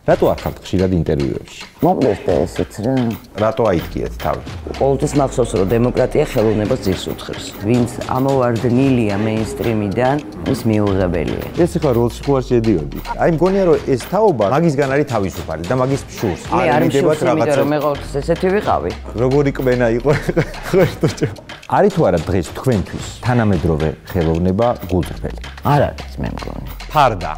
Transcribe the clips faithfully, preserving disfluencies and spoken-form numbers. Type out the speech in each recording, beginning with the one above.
რატო არ ხართ ხშირად ინტერვიუებში? მომდეს და ესეც რა. რატო აიტკიეთ თავი? ყოველთვის მახსოვს რომ დემოკრატია ხელოვნებას ძირს უთხრის. ვინც ამოვარდნილია მეინსტრიმიდან, ის მიუღებელია. ეს ახლა როლში ხوار შედიოდი. აი მგონია რომ ეს თაობა მაგისგან არის თავისუფალი და მაგის შურს. არ მიდებათ რაღაცა. რომ მე ყოველთვის ესეთი ვიყავი. როგორი კბენა იყო ხერტოჭო. არის თუ არა დღეს თქვენთვის თანამედროვე ხელოვნება გულწრფელი? არ არის მე მგონი. ფარდა.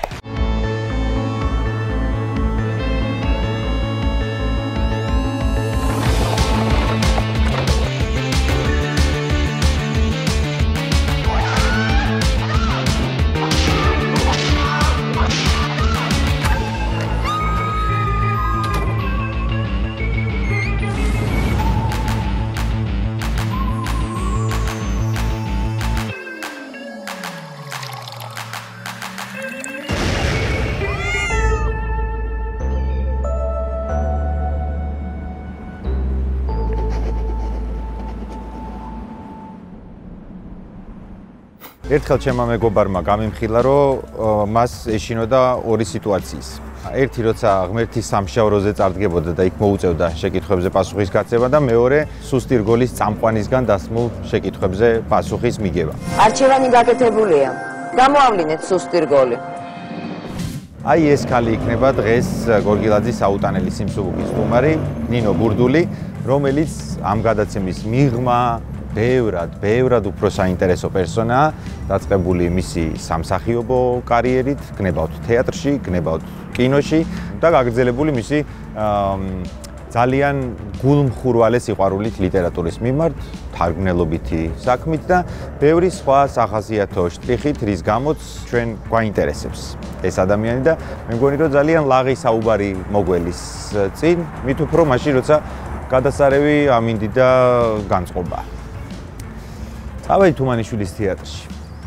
ერთხელ ჩემმა მეგობარმა გამიმხილა, რომ მას ეშინოდა ორი სიტუაციის. ერთი როცა ღმერთის სამშაბლოზე წარდგებოდა და იქ მოუწევდა შეკითხვებზე პასუხის გაცემა და მეორე სუსტი რგოლის წამყვანისგან დასმულ შეკითხვებზე პასუხის მიგება. არჩევანი გაკეთებულია. გამოავლინეთ სუსტი რგოლი. აი ეს ქალი იქნება დღეს გორგილაძის აუტანელი სიმსუბუქის სტუმარი, ნინო ბურდული, რომელიც ამ გადაცემის მიღმა ბევრად, ბევრად უფრო საინტერესო პერსონაა, დაწყებული მისი სამსახიობო კარიერით, გნებავთ თეატრში, გნებავთ კინოში და გაგრძელებული მისი ძალიან გულმხურვალე სიყვარულით ლიტერატურის მიმართ, თარგმნელობითი საქმით და ბევრი სხვა სახასიათო შტრიხით, რის გამოც ჩვენ გვაინტერესებს ეს ადამიანი და მე მგონი რომ ძალიან ლაღი საუბარი მოგველის წინ, მით უფრო მაშინ როცა გადასარევი ამინდი და განწყობა. ავეი თუმანიშვილის თეატრში.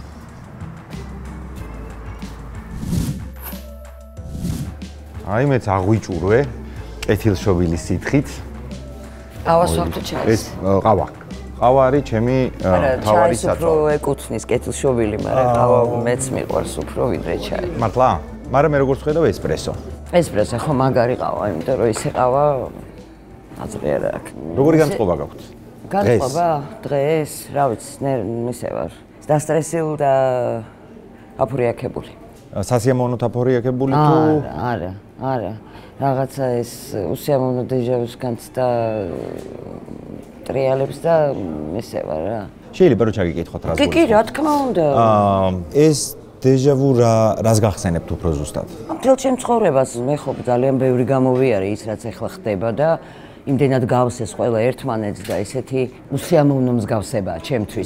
აი მეც აღვიჭურვე კეთილშობილის სითხით. ყავას ვახტო ჩაის. ეს ყავა. ყავა არის ჩემი თავარი საწვა. უფრო ეკუთვნის კეთილშობილი, მაგრამ ყავა მეც მიყვარს უფრო ვიდრე ჩაი. მართლა? მაგრამ მე როგორც ხედავ ესპრესო. ესპრესო ხო მაგარი ყავა, იმიტომ რომ ისე ყავა აზრი არ აქვს. როგორი განწყობა გაქვთ? განწყობა დღეს, რა ვიცი, ისე ვარ. დასტრესილ და აფორიაქებული. სასიამოვნო აფორიაქებული თუ? არა, არა. რაღაცა ეს უსიამოვნო დეჟავუს განცდა ტრიალებს და ისე ვარ რა. შეიძლება რომ ჩაგიკითხოთ რა ზღვის. კი, კი, რა თქმა უნდა. აა ეს დეჟავუ რა რას გახსენებთ უფრო ზუსტად? მთელ ჩემ ცხოვრებას მე ხო ძალიან ბევრი გამოვიარე ის რაც ახლა ხდება და იმდენად გავსეს ყველა ერთმანეთს და ესეთი უსიამოვნო მსგავსებაა ჩემთვის.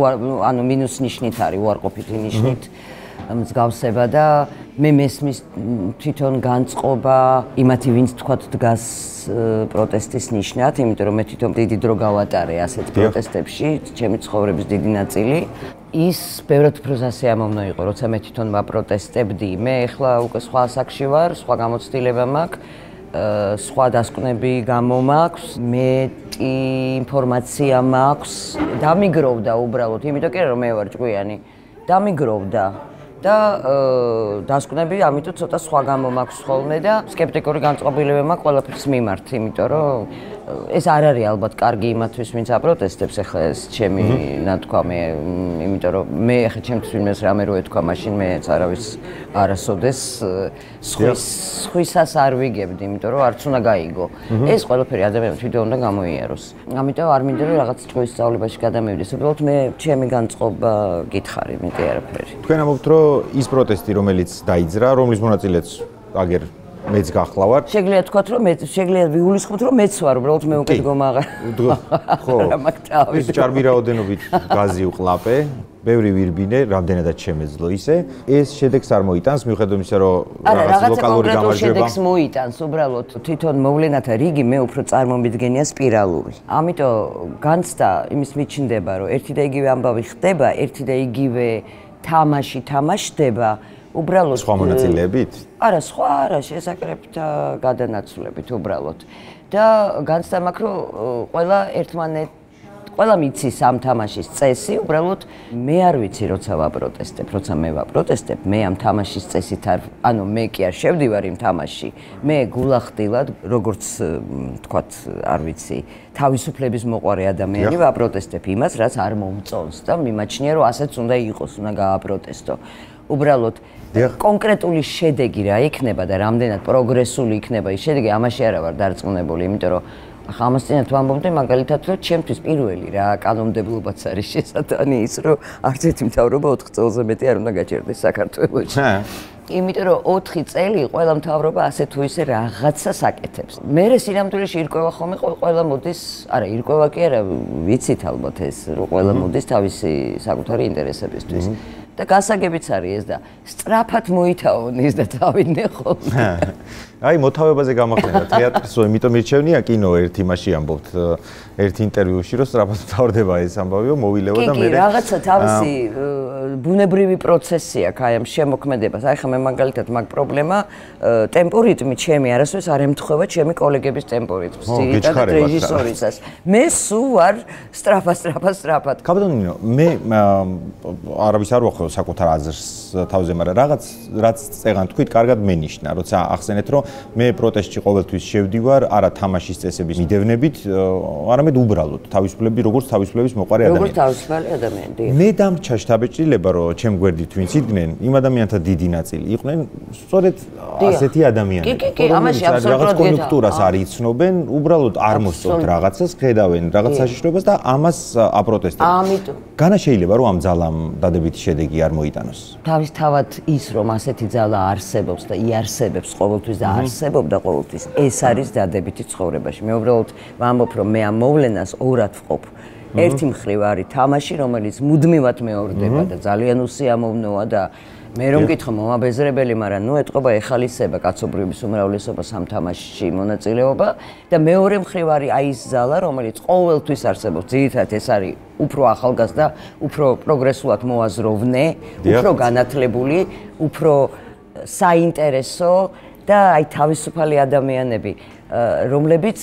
ანუ მინუს ნიშნით არის, უარყოფითი ნიშნით მსგავსება და მე მესმის თვითონ განწყობა იმათი ვინც თქვათ დგას პროტესტის ნიშნად, იმიტომ რომ მე თვითონ დიდი დრო გავატარე ასეთ პროტესტებში, ჩემი ცხოვრების დიდი ნაწილი. ის ბევრად უფრო სასიამოვნო იყო, როცა მე თვითონ ვაპროტესტებდი. მე ახლა უკვე სხვა ასაკში ვარ, სხვა გამოცდილება მაქვს. სხვა დასკვნები გამოmaქვს, მეტი ინფორმაცია მაქვს, დამიგროვდა უბრალოდ, იმიტომ კი რომ მე ვარ ჭკვიანი, დამიგროვდა და დასკვნები ამიტომ ცოტა სხვა გამოmaქვს ხოლმე და სკეპტიკური განწყობილება მაქვს ყველაფრის მიმართ, იმიტომ რომ ეს არ არის ალბათ კარგი იმათვის, ვინც აპროტესტებს ახლა ეს ჩემი ნათქვამი, იმიტომ რომ მე ახლა ჩემთვის ვინმეს რამე რო ეთქვა, მაშინ მეც არავის არასოდეს სხვის სხვისას არ ვიგებდი, იმიტომ რომ არც უნდა გაიგო. ეს ყველაფერი ადამიანს თვითონ უნდა გამოიაროს. ამიტომ არ მინდა რომ რაღაც ჭკუის სწავლებაში გადამივიდეს. უბრალოდ მე ჩემი განწყობა გითხარი, მეტი არაფერი. თქვენ ამბობთ რომ ის პროტესტი რომელიც დაიძრა, რომლის მონაწილეც აგერ მეც გახლავარ. შეგიძლია თქვათ რომ მე შეგიძლია ვიგულისხმოთ რომ მეც ვარ, უბრალოდ მე უკეთ გომაღარ. ხო. ის ჭარბი რაოდენობით გაზი უყლაპე, ბევრი ვირბინე, რამდენადაც შემეძლო ისე. ეს შედეგს არ მოიტანს, მიუხედავად იმისა, რომ რაღაც ლოკალური გამარჯვება. შედეგს მოიტანს, უბრალოდ თვითონ მოვლენათა რიგი მე უფრო წარმომიდგენია სპირალური. ამიტომ განცდა იმის მიჩნდება, რომ ერთი და იგივე ამბავი ხდება, ერთი და იგივე თამაში თამაშდება. უბრალოდ სხვა მონაწილეებით? არა, სხვა არა, შესაკრებთ გადანაცვლებით უბრალოდ. და განცდა მაქვს, რომ ყველა ერთმანეთ ყველამ იცის ამ თამაშის წესი, უბრალოდ მე არ ვიცი როცა ვაპროტესტებ, როცა მე ვაპროტესტებ, მე ამ თამაშის წესით არ, ანუ მე კი არ შევდივარ იმ თამაშში. მე გულახდილად, როგორც თქვათ, არ ვიცი, თავისუფლების მოყვარე ადამიანი ვაპროტესტებ იმას, რაც არ მომწონს და მიმაჩნია, რომ ასეც უნდა იყოს, უნდა გააპროტესტო. უბრალოდ კონკრეტული შედეგი რა იქნება და რამდენად პროგრესული იქნება ის შედეგი, ამაში არა ვარ დარწმუნებული, იმიტომ რომ ახლა ამას წინათ ვამბობდი მაგალითად, რომ ჩემთვის პირველი რა კანონმდებლობაც არის შესატანი ის, რომ არც ერთი მთავრობა ოთხ წელზე მეტი არ უნდა გაჭირდეს საქართველოში. იმიტომ რომ ოთხი წელი ყველა მთავრობა ასე თუ ისე რაღაცას აკეთებს. მერე სინამდვილეში ირკვევა ხოლმე ყველა მოდის, არა, ირკვევა კი არა, ვიცით ალბათ ეს, რომ ყველა მოდის თავისი საკუთარი ინტერესებისთვის. და გასაგებიც არის ეს და სწრაფად მოითავონ ის და თავიდნე ხოლმე. აი მოთავებაზე გამახსენდა თეატრის, იმიტომ მირჩევნია კინო ერთ იმაში ამბობთ ერთ ინტერვიუში, რომ სწრაფად მთავრდება ეს ამბავიო, მოვილევა და მე კი, რაღაცა თავისი ბუნებრივი პროცესი აქვს აი ამ შემოქმედებას. აი ხა მე მაგალითად მაგ პრობლემა ტემპორიტმი ჩემი არასდროს არ ემთხვევა ჩემი კოლეგების ტემპორიტმს, ძირითადად რეჟისორისას. მე სულ ვარ სწრაფად, სწრაფად, სწრაფად. კაპიტანინო, მე არავის არ ვახო საკუთარ აზრს თავზე, მაგრამ რაღაც რაც წეგან თქვით, კარგად მენიშნა, როცა ახსენეთ, რომ მე პროტესტში ყოველთვის შევდივარ, არა თამაშის წესების მიდევნებით, არამედ უბრალოდ თავისუფლები, როგორც თავისუფლების მოყარე ადამიანი. როგორც თავისუფალი ადამიანი. მე დამრჩა შთაბეჭდილება, რომ ჩემ გვერდით ვინც იდგნენ, იმ ადამიანთა დიდი ნაწილი იყვნენ სწორედ ასეთი ადამიანები. კი, კი, კი, ამაში აბსოლუტურად რაღაც კონიუნქტურას არ იცნობენ, უბრალოდ არ მოსწონთ რაღაცას, ხედავენ რაღაც საშიშროებას და ამას აპროტესტებენ. ამიტომ განა შეიძლება რომ ამ ძალამ დადებითი შედეგი არ მოიტანოს. თავისთავად ის რომ ასეთი ძალა არსებობს და იარსებებს ყოველთვის და არსებობდა ყოველთვის, ეს არის დადებითი ცხოვრებაში. მე უბრალოდ ვამბობ, რომ მე ამ მოვლენას ორად ვყოფ. ერთი მხრივ არის თამაში, რომელიც მუდმივად მეორდება და ძალიან უსიამოვნოა და მე რომ მკითხო მომაბეზრებელი, მაგრამ ნუ ეტყობა ეხალისება კაცობრიობის უმრავლესობას ამ თამაშში მონაწილეობა და მეორე მხრივ არის აი ის ძალა, რომელიც ყოველთვის არსებობს. ძირითადად ეს არის უფრო ახალგაზრდა, უფრო პროგრესულად მოაზროვნე, უფრო განათლებული, უფრო საინტერესო და აი თავისუფალი ადამიანები, რომლებიც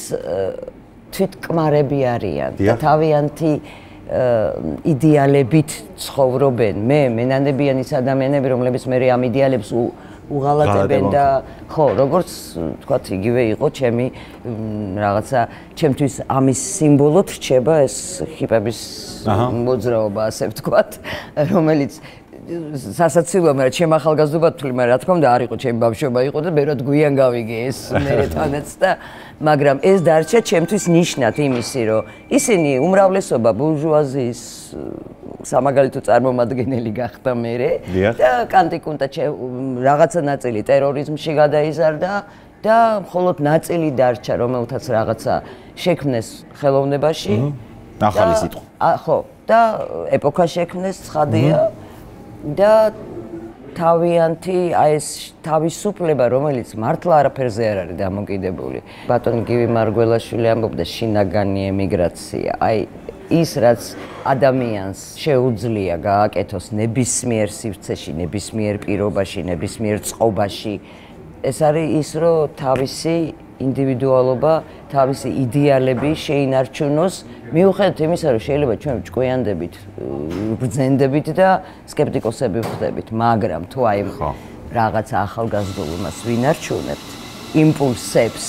თვითკმარები არიან და თავიანთი იდეალებით ცხოვრობენ. მე მენანებიან ის ადამიანები, რომლებიც მე ამ იდეალებს უღალატებენ და ხო, როგორც თქვათ, იგივე იყო ჩემი რაღაცა, ჩემთვის ამის სიმბოლოდ რჩება ეს ჰიპების მოძრაობა, ასე ვთქვათ, რომელიც სასაცილოა, მაგრამ ჩემ ახალგაზრდობა თვლი, მაგრამ რა თქმა უნდა არ იყო, ჩემი ბავშვობა იყო და მეროდ გვიან გავიგე ეს მერე თანაც და მაგრამ ეს დარჩა ჩემთვის ნიშნად იმისი, რომ ისინი უმრავლესობა ბურჟუაზიის სამაგალითო წარმომადგენელი გახდა მერე და კანტიკუნტა რაღაცა ნაწილი ტერორიზმში გადაიზარდა და მხოლოდ ნაწილი დარჩა, რომელთაც რაღაცა შექმნეს ხელოვნებაში. ახალი სიტყვა. ხო, და ეპოქა შექმნეს, ცხადია. და თავიანთი აი ეს თავისუფლება, რომელიც მართლა არაფერზე არ არის დამოკიდებული. ბატონი გივი მარგველაშვილი ამბობდა შინაგანი ემიგრაცია. აი ის რაც ადამიანს შეუძლია გააკეთოს ნებისმიერ სივრცეში, ნებისმიერ პირობაში, ნებისმიერ წყობაში, ეს არის ის, რომ თავისი ინდივიდუალობა, თავისი იდეალები შეინარჩუნოს, მიუხედავად იმისა, რომ შეიძლება ჩვენ ჭკვიანდებით, ბრძენდებით და სკეპტიკოსები ვხდებით, მაგრამ თუ აი რაღაც ახალგაზრდულობას ვინარჩუნებთ, იმპულსებს,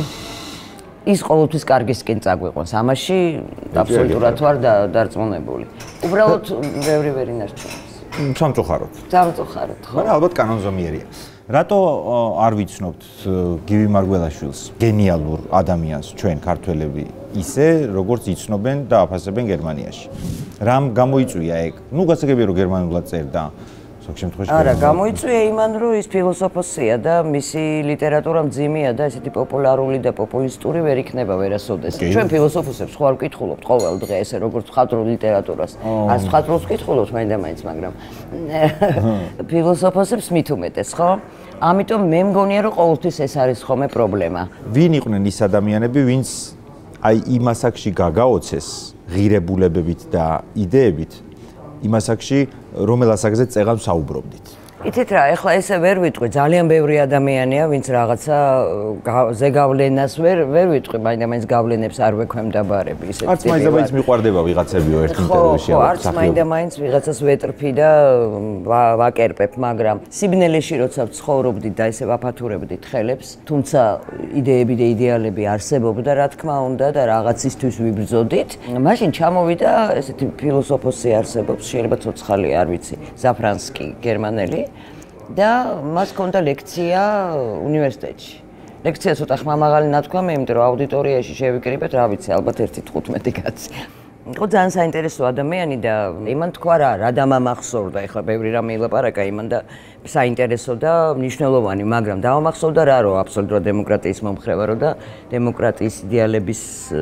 ის ყოველთვის კარგისკენ წაგვიყვანს. ამაში აბსოლუტურად ვარ დარწმუნებული. უბრალოდ ბევრი ვერ ინარჩუნებს. სამწუხაროდ. სამწუხაროდ, ხო. მაგრამ ალბათ კანონზომიერია. რატო არ ვიცნობთ გივი მარგველაშვილს, გენიალურ ადამიანს, ჩვენ ქართველები, ისე როგორც იცნობენ და აფასებენ გერმანიაში? რამ გამოიწვია ეგ? ნუ გასაგებია რომ გერმანულად წერდა. ზოგ შემთხვევაში არა, გამოიწვია იმან, რომ ის ფილოსოფოსია და მისი ლიტერატურა მძიმეა და ესეთი პოპულარული და პოპულისტური ვერ იქნება ვერასოდეს. ჩვენ ფილოსოფოსებს ხო არ ვკითხულობთ ყოველ დღე ესე როგორც მხატვრულ ლიტერატურას. ას მხატვრულს ვკითხულობთ მაინდა-მაინც, მაგრამ ფილოსოფოსებს მით უმეტეს, ხო? ამიტომ მე მგონია, რომ ყოველთვის ეს არის ხოლმე პრობლემა. ვინ იყვნენ ის ადამიანები, ვინც აი იმ ასაკში გაგაოცეს ღირებულებებით და იდეებით, იმ ასაკში რომელ ასაკზე წეღან საუბრობდით? იცით რა, ეხლა ესე ვერ ვიტყვი, ძალიან ბევრი ადამიანია, ვინც რაღაცა ზეგავლენას ვერ ვერ ვიტყვი, მაინდა-მაინც გავლენებს არ ვექვემდებარები, ისეთი. არც მაინდა-მაინც მიყვარდება ვიღაცებიო ერთ ინტერვიუში. ხო, არც მაინდა-მაინც ვიღაცას ვეტრფი და ვაკერპებ, მაგრამ სიბნელეში როცა ვცხოვრობდით და ესე ვაფათურებდით ხელებს, თუმცა იდეები და იდეალები არსებობდა, რა თქმა უნდა და რაღაცისთვის ვიბრძოდით, მაშინ ჩამოვიდა ესეთი ფილოსოფოსი არსებობს, შეიძლება ცოცხალი არ ვიცი, ზაფრანსკი, გერმანელი. და მას ჰქონდა ლექცია უნივერსიტეტში. ლექცია ცოტა ხმამაღალი ნათქვამი, იმიტომ რომ აუდიტორიაში შევიკრიბეთ, რა ვიცი, ალბათ ერთი თხუთმეტი კაცი. იყო ძალიან საინტერესო ადამიანი და იმან თქვა რა, რა დამამახსოვრდა, ეხლა ბევრი რამე ილაპარაკა იმან და საინტერესო და მნიშვნელოვანი, მაგრამ დავამახსოვრდა რა, რომ აბსოლუტურად დემოკრატიის მომხრე ვარო და დემოკრატიის იდეალების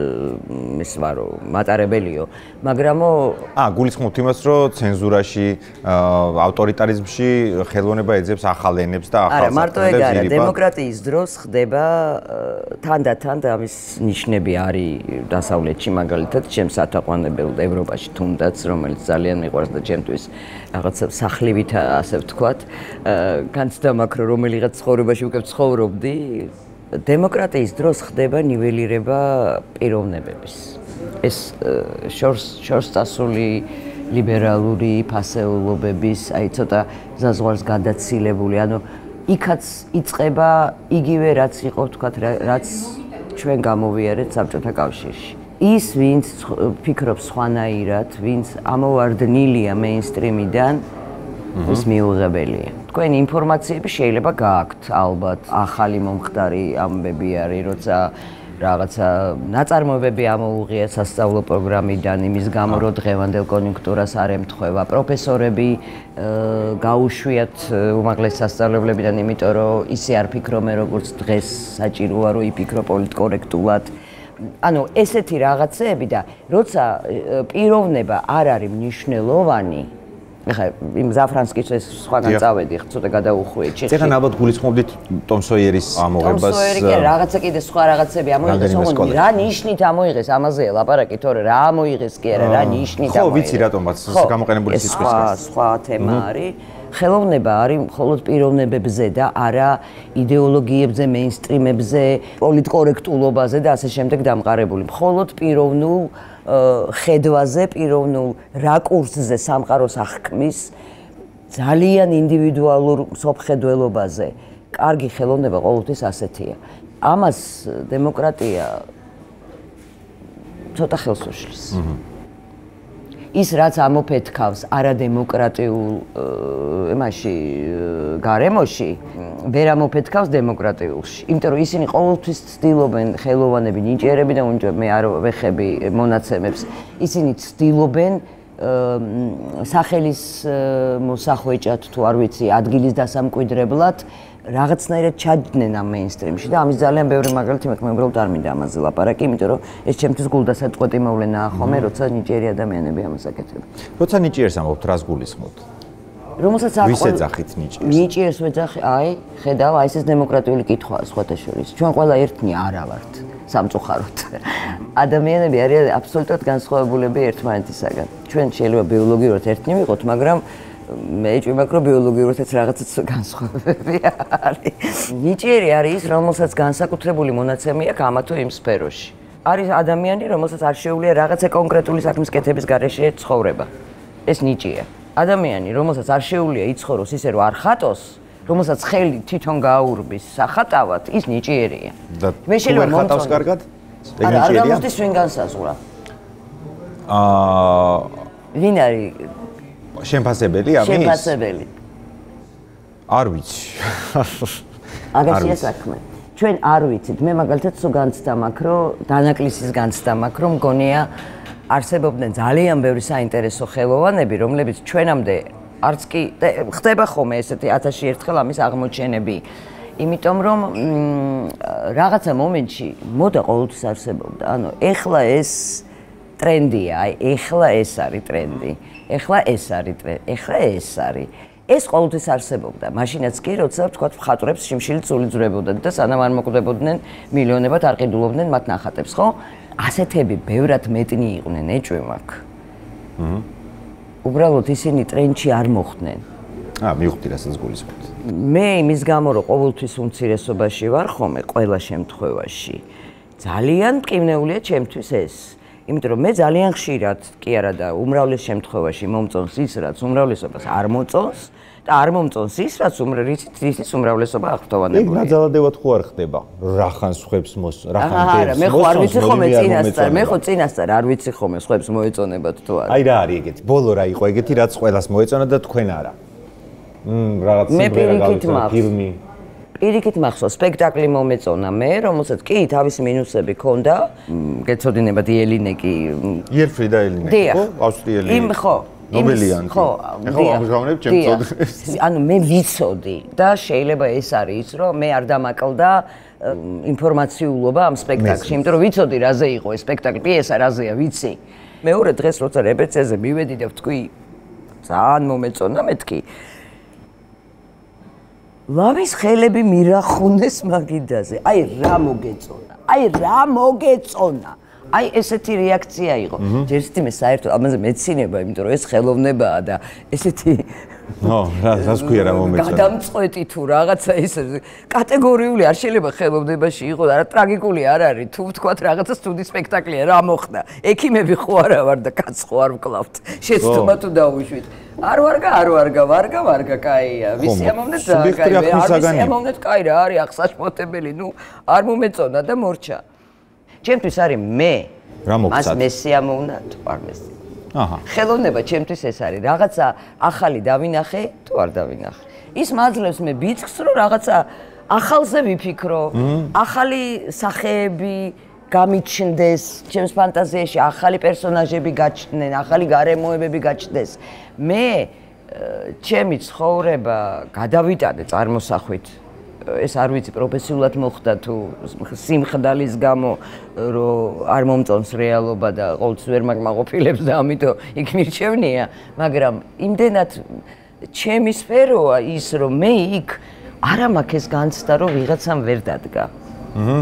ის ვარო, მატარებელიო. მაგრამო აა გულისხმობთ იმას, რომ ცენზურაში, ავტორიტარიზმში ხელოვნება ეძებს ახალ ენებს და ახალ არა, მარტო ეგ არა, დემოკრატიის დროს ხდება თანდათან და ამის ნიშნები არის დასავლეთში, მაგალითად, ჩემს ათაყვანებელ ევროპაში თუნდაც, რომელიც ძალიან მიყვარს და ჩემთვის რაღაცა სახლივით ასე ვთქვათ, განცდა მაქვს, რომ რომელიღაც ცხოვრებაში უკვე ცხოვრობდი, დემოკრატიის დროს ხდება ნიველირება პიროვნებების. ეს შორს შორს წასული ლიბერალური ფასეულობების, აი ცოტა ზაზღვარს გადაცილებული, ანუ იქაც იწყება იგივე რაც იყო, ვთქვათ, რაც ჩვენ გამოვიარეთ საბჭოთა კავშირში. ის, ვინც ფიქრობს სხვანაირად, ვინც ამოვარდნილია მეინსტრიმიდან, ის მიუღებელია. თქვენ ინფორმაციები შეიძლება გააქვთ, ალბათ, ახალი მომხდარი ამბები არის, როცა რაღაცა ნაწარმოებები ამოუღია სასწავლო პროგრამიდან, იმის გამო, რომ დღევანდელ კონიუნქტურას არ ემთხვევა. პროფესორები გაუშვიათ უმაღლეს სასწავლებლებიდან, იმიტომ რომ ისე არ ფიქრობენ, როგორც დღეს საჭიროა, რომ იფიქრო პოლიტკორექტულად. ანუ ესეთი რაღაცეები და როცა პიროვნება არ არის მნიშვნელოვანი, ეხლა იმ ზაფრანსკის ეს სხვაგან წავედი, ცოტა გადაუხვიე ჩიხი. ეხლა ალბათ გულისხმობდით ტომ სოიერის ამოღებას. ტომ სოიერი კი რაღაცა კიდე სხვა რაღაცები ამოიღეს, თუმცა რა ნიშნით ამოიღეს, ამაზეა ლაპარაკი, თორე რა ამოიღეს კი არა, რა ნიშნით ამოიღეს. ხო, ვიცი რატომაც გამოყენებული სიტყვის. სხვა სხვა თემა არის. ხელოვნება არის მხოლოდ პიროვნებებზე და არა იდეოლოგიებზე, მეინსტრიმებზე, პოლიტკორექტულობაზე და ასე შემდეგ დამყარებული. მხოლოდ პიროვნულ ხედვაზე, პიროვნულ რაკურსზე სამყაროს აღქმის ძალიან ინდივიდუალურ მსოფლმხედველობაზე. კარგი ხელოვნება ყოველთვის ასეთია. ამას დემოკრატია ცოტა ხელს უშლის. ის რაც ამოფეთქავს არადემოკრატიულ იმაში გარემოში, ვერ ამოფეთქავს დემოკრატიულში. იმიტომ რომ ისინი ყოველთვის ცდილობენ ხელოვანები, ნიჭიერები და უნჯა მე არ ვეხები მონაცემებს. ისინი ცდილობენ სახელის მოსახვეჭად თუ არ ვიცი, ადგილის დასამკვიდრებლად რაღაცნაირად ჩაჯდნენ ამ მეინსტრიმში და ამის ძალიან ბევრი მაგალითი მე უბრალოდ არ მინდა ამაზე ლაპარაკი, იმიტომ რომ ეს ჩემთვის გულდასაწყვეტი მოვლენაა ხოლმე, როცა ნიჭიერი ადამიანები ამას აკეთებენ. როცა ნიჭიერს ამბობთ, რას გულისხმობთ? რომელსაც არ ვის ეძახით ნიჭიერს? ნიჭიერს ვეძახი, აი, ხედავ, აი ეს დემოკრატიული კითხვაა სხვათა შორის. ჩვენ ყველა ერთნი არა ვართ სამწუხაროდ. ადამიანები არიან აბსოლუტურად განსხვავებულები ერთმანეთისაგან. ჩვენ შეიძლება ბიოლოგიურად ერთნი ვიყოთ, მაგრამ მე ჭვიმაქ რომ ბიოლოგიურადაც რაღაცა განსხვავებები არის. ნიჭიერი არის ის, რომელსაც განსაკუთრებული მონაცემი აქვს ამა თუ იმ სფეროში. არის ადამიანი, რომელსაც არ შეუძლია რაღაცა კონკრეტული საქმის კეთების გარეშე ცხოვრება. ეს ნიჭია. ადამიანი, რომელსაც არ შეუძლია იცხოვროს ისე რომ არ ხატოს, რომელსაც ხელი თვითონ გააურბის სახატავად, ის ნიჭიერია. მე შეიძლება მომხატავს კარგად? ეგ ნიჭიერია? არ გამოსდის ვინ განსაზღვრა. აა ვინ არის შემფასებელი ამის? შემფასებელი. არ ვიცი. აგასია საქმე. ჩვენ არ ვიცით. მე მაგალითად სულ განცდა მაქვს, რომ დანაკლისის განცდა მაქვს, რომ მგონია არსებობდნენ ძალიან ბევრი საინტერესო ხელოვანები, რომლებიც ჩვენამდე არც კი ხდება ხოლმე ესეთი ათასში ერთხელ ამის აღმოჩენები. იმიტომ რომ რაღაცა მომენტში მოდა ყოველთვის არსებობდა. ანუ ეხლა ეს ტრენდია, აი ეხლა ეს არის ტრენდი. ეხლა ეს არის ტრენდი, ეხლა ეს არის. ეს ყოველთვის არსებობდა. მაშინაც კი, როცა ვთქვათ, მხატვრებს შიმშილი წული ძვრებოდათ და სანამ არ მოკვდებოდნენ, მილიონებად არ ყიდულობდნენ მათ ნახატებს, ხო? ასეთები ბევრად მეტნი იყვნენ, ეჭვი მაქვს. აჰა. უბრალოდ ისინი ტრენდში არ მოხვდნენ. აა, მივხვდი რასაც გულისხმობთ. მე იმის გამო რომ ყოველთვის უმცირესობაში ვარ ხომ ყველა შემთხვევაში. ძალიან მტკივნეულია ჩემთვის ეს. იმიტომ რომ მე ძალიან ხშირად კი არა და უმრავლეს შემთხვევაში მომწონს ის, რაც უმრავლესობას არ მოწონს და არ მომწონს ის, რაც უმრავლესობის უმრავლესობა აღფრთოვანებულია. ეგ ნაძალადევად ხო არ ხდება? რახანს ხვებს მოს, რახან დევს. არა, მე ხო არ ვიცი ხომე წინასწარ, მე ხო წინასწარ არ ვიცი ხომე ხვებს მოეწონებათ თუ არა. აი რა არის ეგეთი? ბოლო რა იყო ეგეთი, რაც ყველას მოეწონა და თქვენ არა? მმ, რაღაც სიმღერა გავიცნობ, ფილმი. პირიქით მახსოვს, სპექტაკლი მომეწონა მე, რომელსაც კი თავისი მინუსები ჰქონდა. გეცოდინებათ იელინე კი. იერფრი და ელინე, ხო? ავსტრიელი. იმ ხო. ნობელიანი. ხო, ხო, აღგავნებ ჩემ წოდებს. ანუ მე ვიცოდი და შეიძლება ეს არის ის, რომ მე არ დამაკლდა ინფორმაციულობა ამ სპექტაკლში, იმიტომ რომ ვიცოდი რაზე იყო ეს სპექტაკლი, პიესა რაზეა, ვიცი. მეორე დღეს როცა რეპეტიციაზე მივედი და ვთქვი, ძალიან მომეწონა მეთქი. ლამის ხელები მირახუნეს მაგიდაზე. აი რა მოგეწონა. აი რა მოგეწონა. აი ესეთი რეაქცია იყო. ჯერჯერობით მე საერთოდ ამაზე მეცინება, იმიტომ რომ ეს ხელოვნებაა და ესეთი ნო, რა რას ქვია რა მომეწონა. გადამწყვეტი თუ რაღაცა ის კატეგორიული არ შეიძლება ხელოვნებაში იყოს, არა ტრაგიკული არ არის. თუ ვთქვათ რაღაცა სტუდი სპექტაკლია, რა მოხდა? ექიმები ხო არა ვარ და კაც ხო არ ვკლავთ. შეცდომა თუ დაუშვით. არ ვარგა, არ ვარგა, ვარგა, ვარგა, კაია. ვისი ამოვნეთ და კაია. ვისი ამოვნეთ, კაი რა არის აღსაჩმოთებელი, ნუ არ მომეწონა და მორჩა. ჩემთვის არის მე. რა მოგცათ? მას მესიამოვნა თუ არ მესიამოვნა. აჰა. ხელოვნება ჩემთვის ეს არის. რაღაცა ახალი დავინახე თუ არ დავინახე. ის მაძლევს მე ბიძგს რომ რაღაცა ახალზე ვიფიქრო, ახალი სახეები გამიჩნდეს, ჩემს ფანტაზიაში ახალი პერსონაჟები გაჩნდნენ, ახალი გარემოებები გაჩნდეს. მე ჩემი ცხოვრება გადავიტანე წარმოსახვით. ეს არ ვიცი პროფესიულად მოხდა თუ სიმხდალის გამო რომ არ მომწონს რეალობა და ყოველთვის ვერ მაგმაყოფილებს და ამიტომ იქ მირჩევნია, მაგრამ იმდენად ჩემი სფეროა ის რომ მე იქ არა მაქვს ეს განცდა რომ ვიღაცამ ვერ დადგა. აჰა.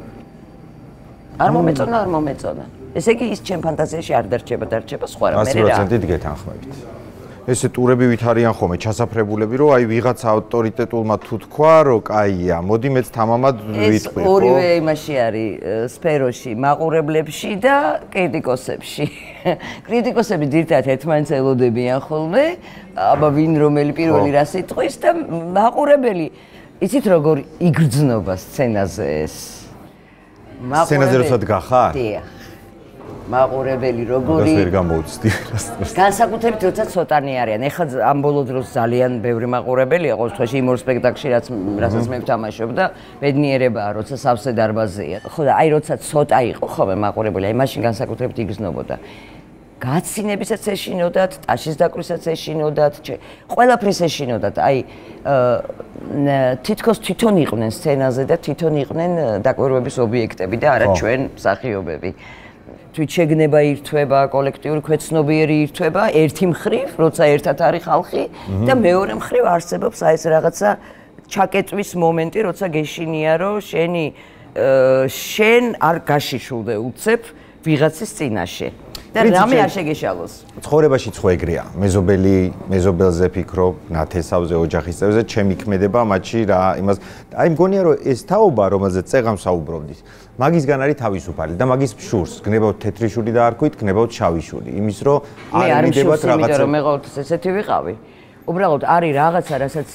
არ მომეწონა, არ მომეწონა. ესე იგი ის ჩემ ფანტაზიაში არ დარჩება, დარჩება სხვა რამე რა. ათი პროცენტით გეთანხმებით. ესე ტურები ვით არიან ხოლმე ჩასაფრებულები, რომ აი ვიღაცა ავტორიტეტულმა თუ თქვა, რომ კაია, მოდი მეც თამამად ვიტყვი, ხო? ორივე იმაში არის სფეროში, მაყურებლებში და კრიტიკოსებში. კრიტიკოსები ძირითადად ერთმანეთს ელოდებიან ხოლმე, აბა ვინ რომელი პირველი რას იტყვის და მაყურებელი იცით როგორ იგრძნობა სცენაზე ეს. სცენაზე როდესაც გახარ? დიახ. მაყურებელი როგორი ვერ გამოუცდი რასწორად. განსაკუთრებით როცა ცოტანი არიან. ეხლა ამ ბოლო დროს ძალიან ბევრი მაყურებელია, ყოველ შემთხვევაში იმ ორ სპექტაკლში, რაც რასაც მე ვთამაშობ და ბედნიერებაა, როცა სავსე დარბაზია. ხო და აი როცა ცოტა იყო ხოლმე მაყურებელი, აი მაშინ განსაკუთრებით იგრძნობოდა. გაცინებისაც ეშინოდათ, ტაშის დაკვლისაც ეშინოდათ, ყველაფრის ეშინოდათ. აი თითქოს თვითონ იყვნენ სცენაზე და თვითონ იყვნენ დაკვირვების ობიექტები და არა ჩვენ მსახიობები. თვით შეგნება ირთვება, კოლექტიური ქვეცნობიერი ირთვება, ერთი მხრივ, როცა ერთად არის ხალხი და მეორე მხრივ არსებობს აი ეს რაღაცა ჩაკეტვის მომენტი, როცა გეშინია, რომ შენი შენ არ გაშიშულდე უცებ ვიღაცის წინაშე. და რამე არ შეგეშალოს. ცხოვრებაში ხო ეგრეა. მეზობელი, მეზობელზე ფიქრობ, ნათესავზე, ოჯახის წევრზე, ჩემი ქმედება მათში რა, იმას აი მგონია რომ ეს თაობა, რომელზეც წეღავს საუბრობდით, მაგისგან არის თავისუფალი და მაგის ფშურს, გნებავთ თეთრი შური და არ ქვით, გნებავთ შავი შური. იმის რომ არ მიდებათ რაღაცა. მე არ მშვიდობ, რომ მე ყოველთვის ესეთი ვიყავი. უბრალოდ არის რაღაცა, რასაც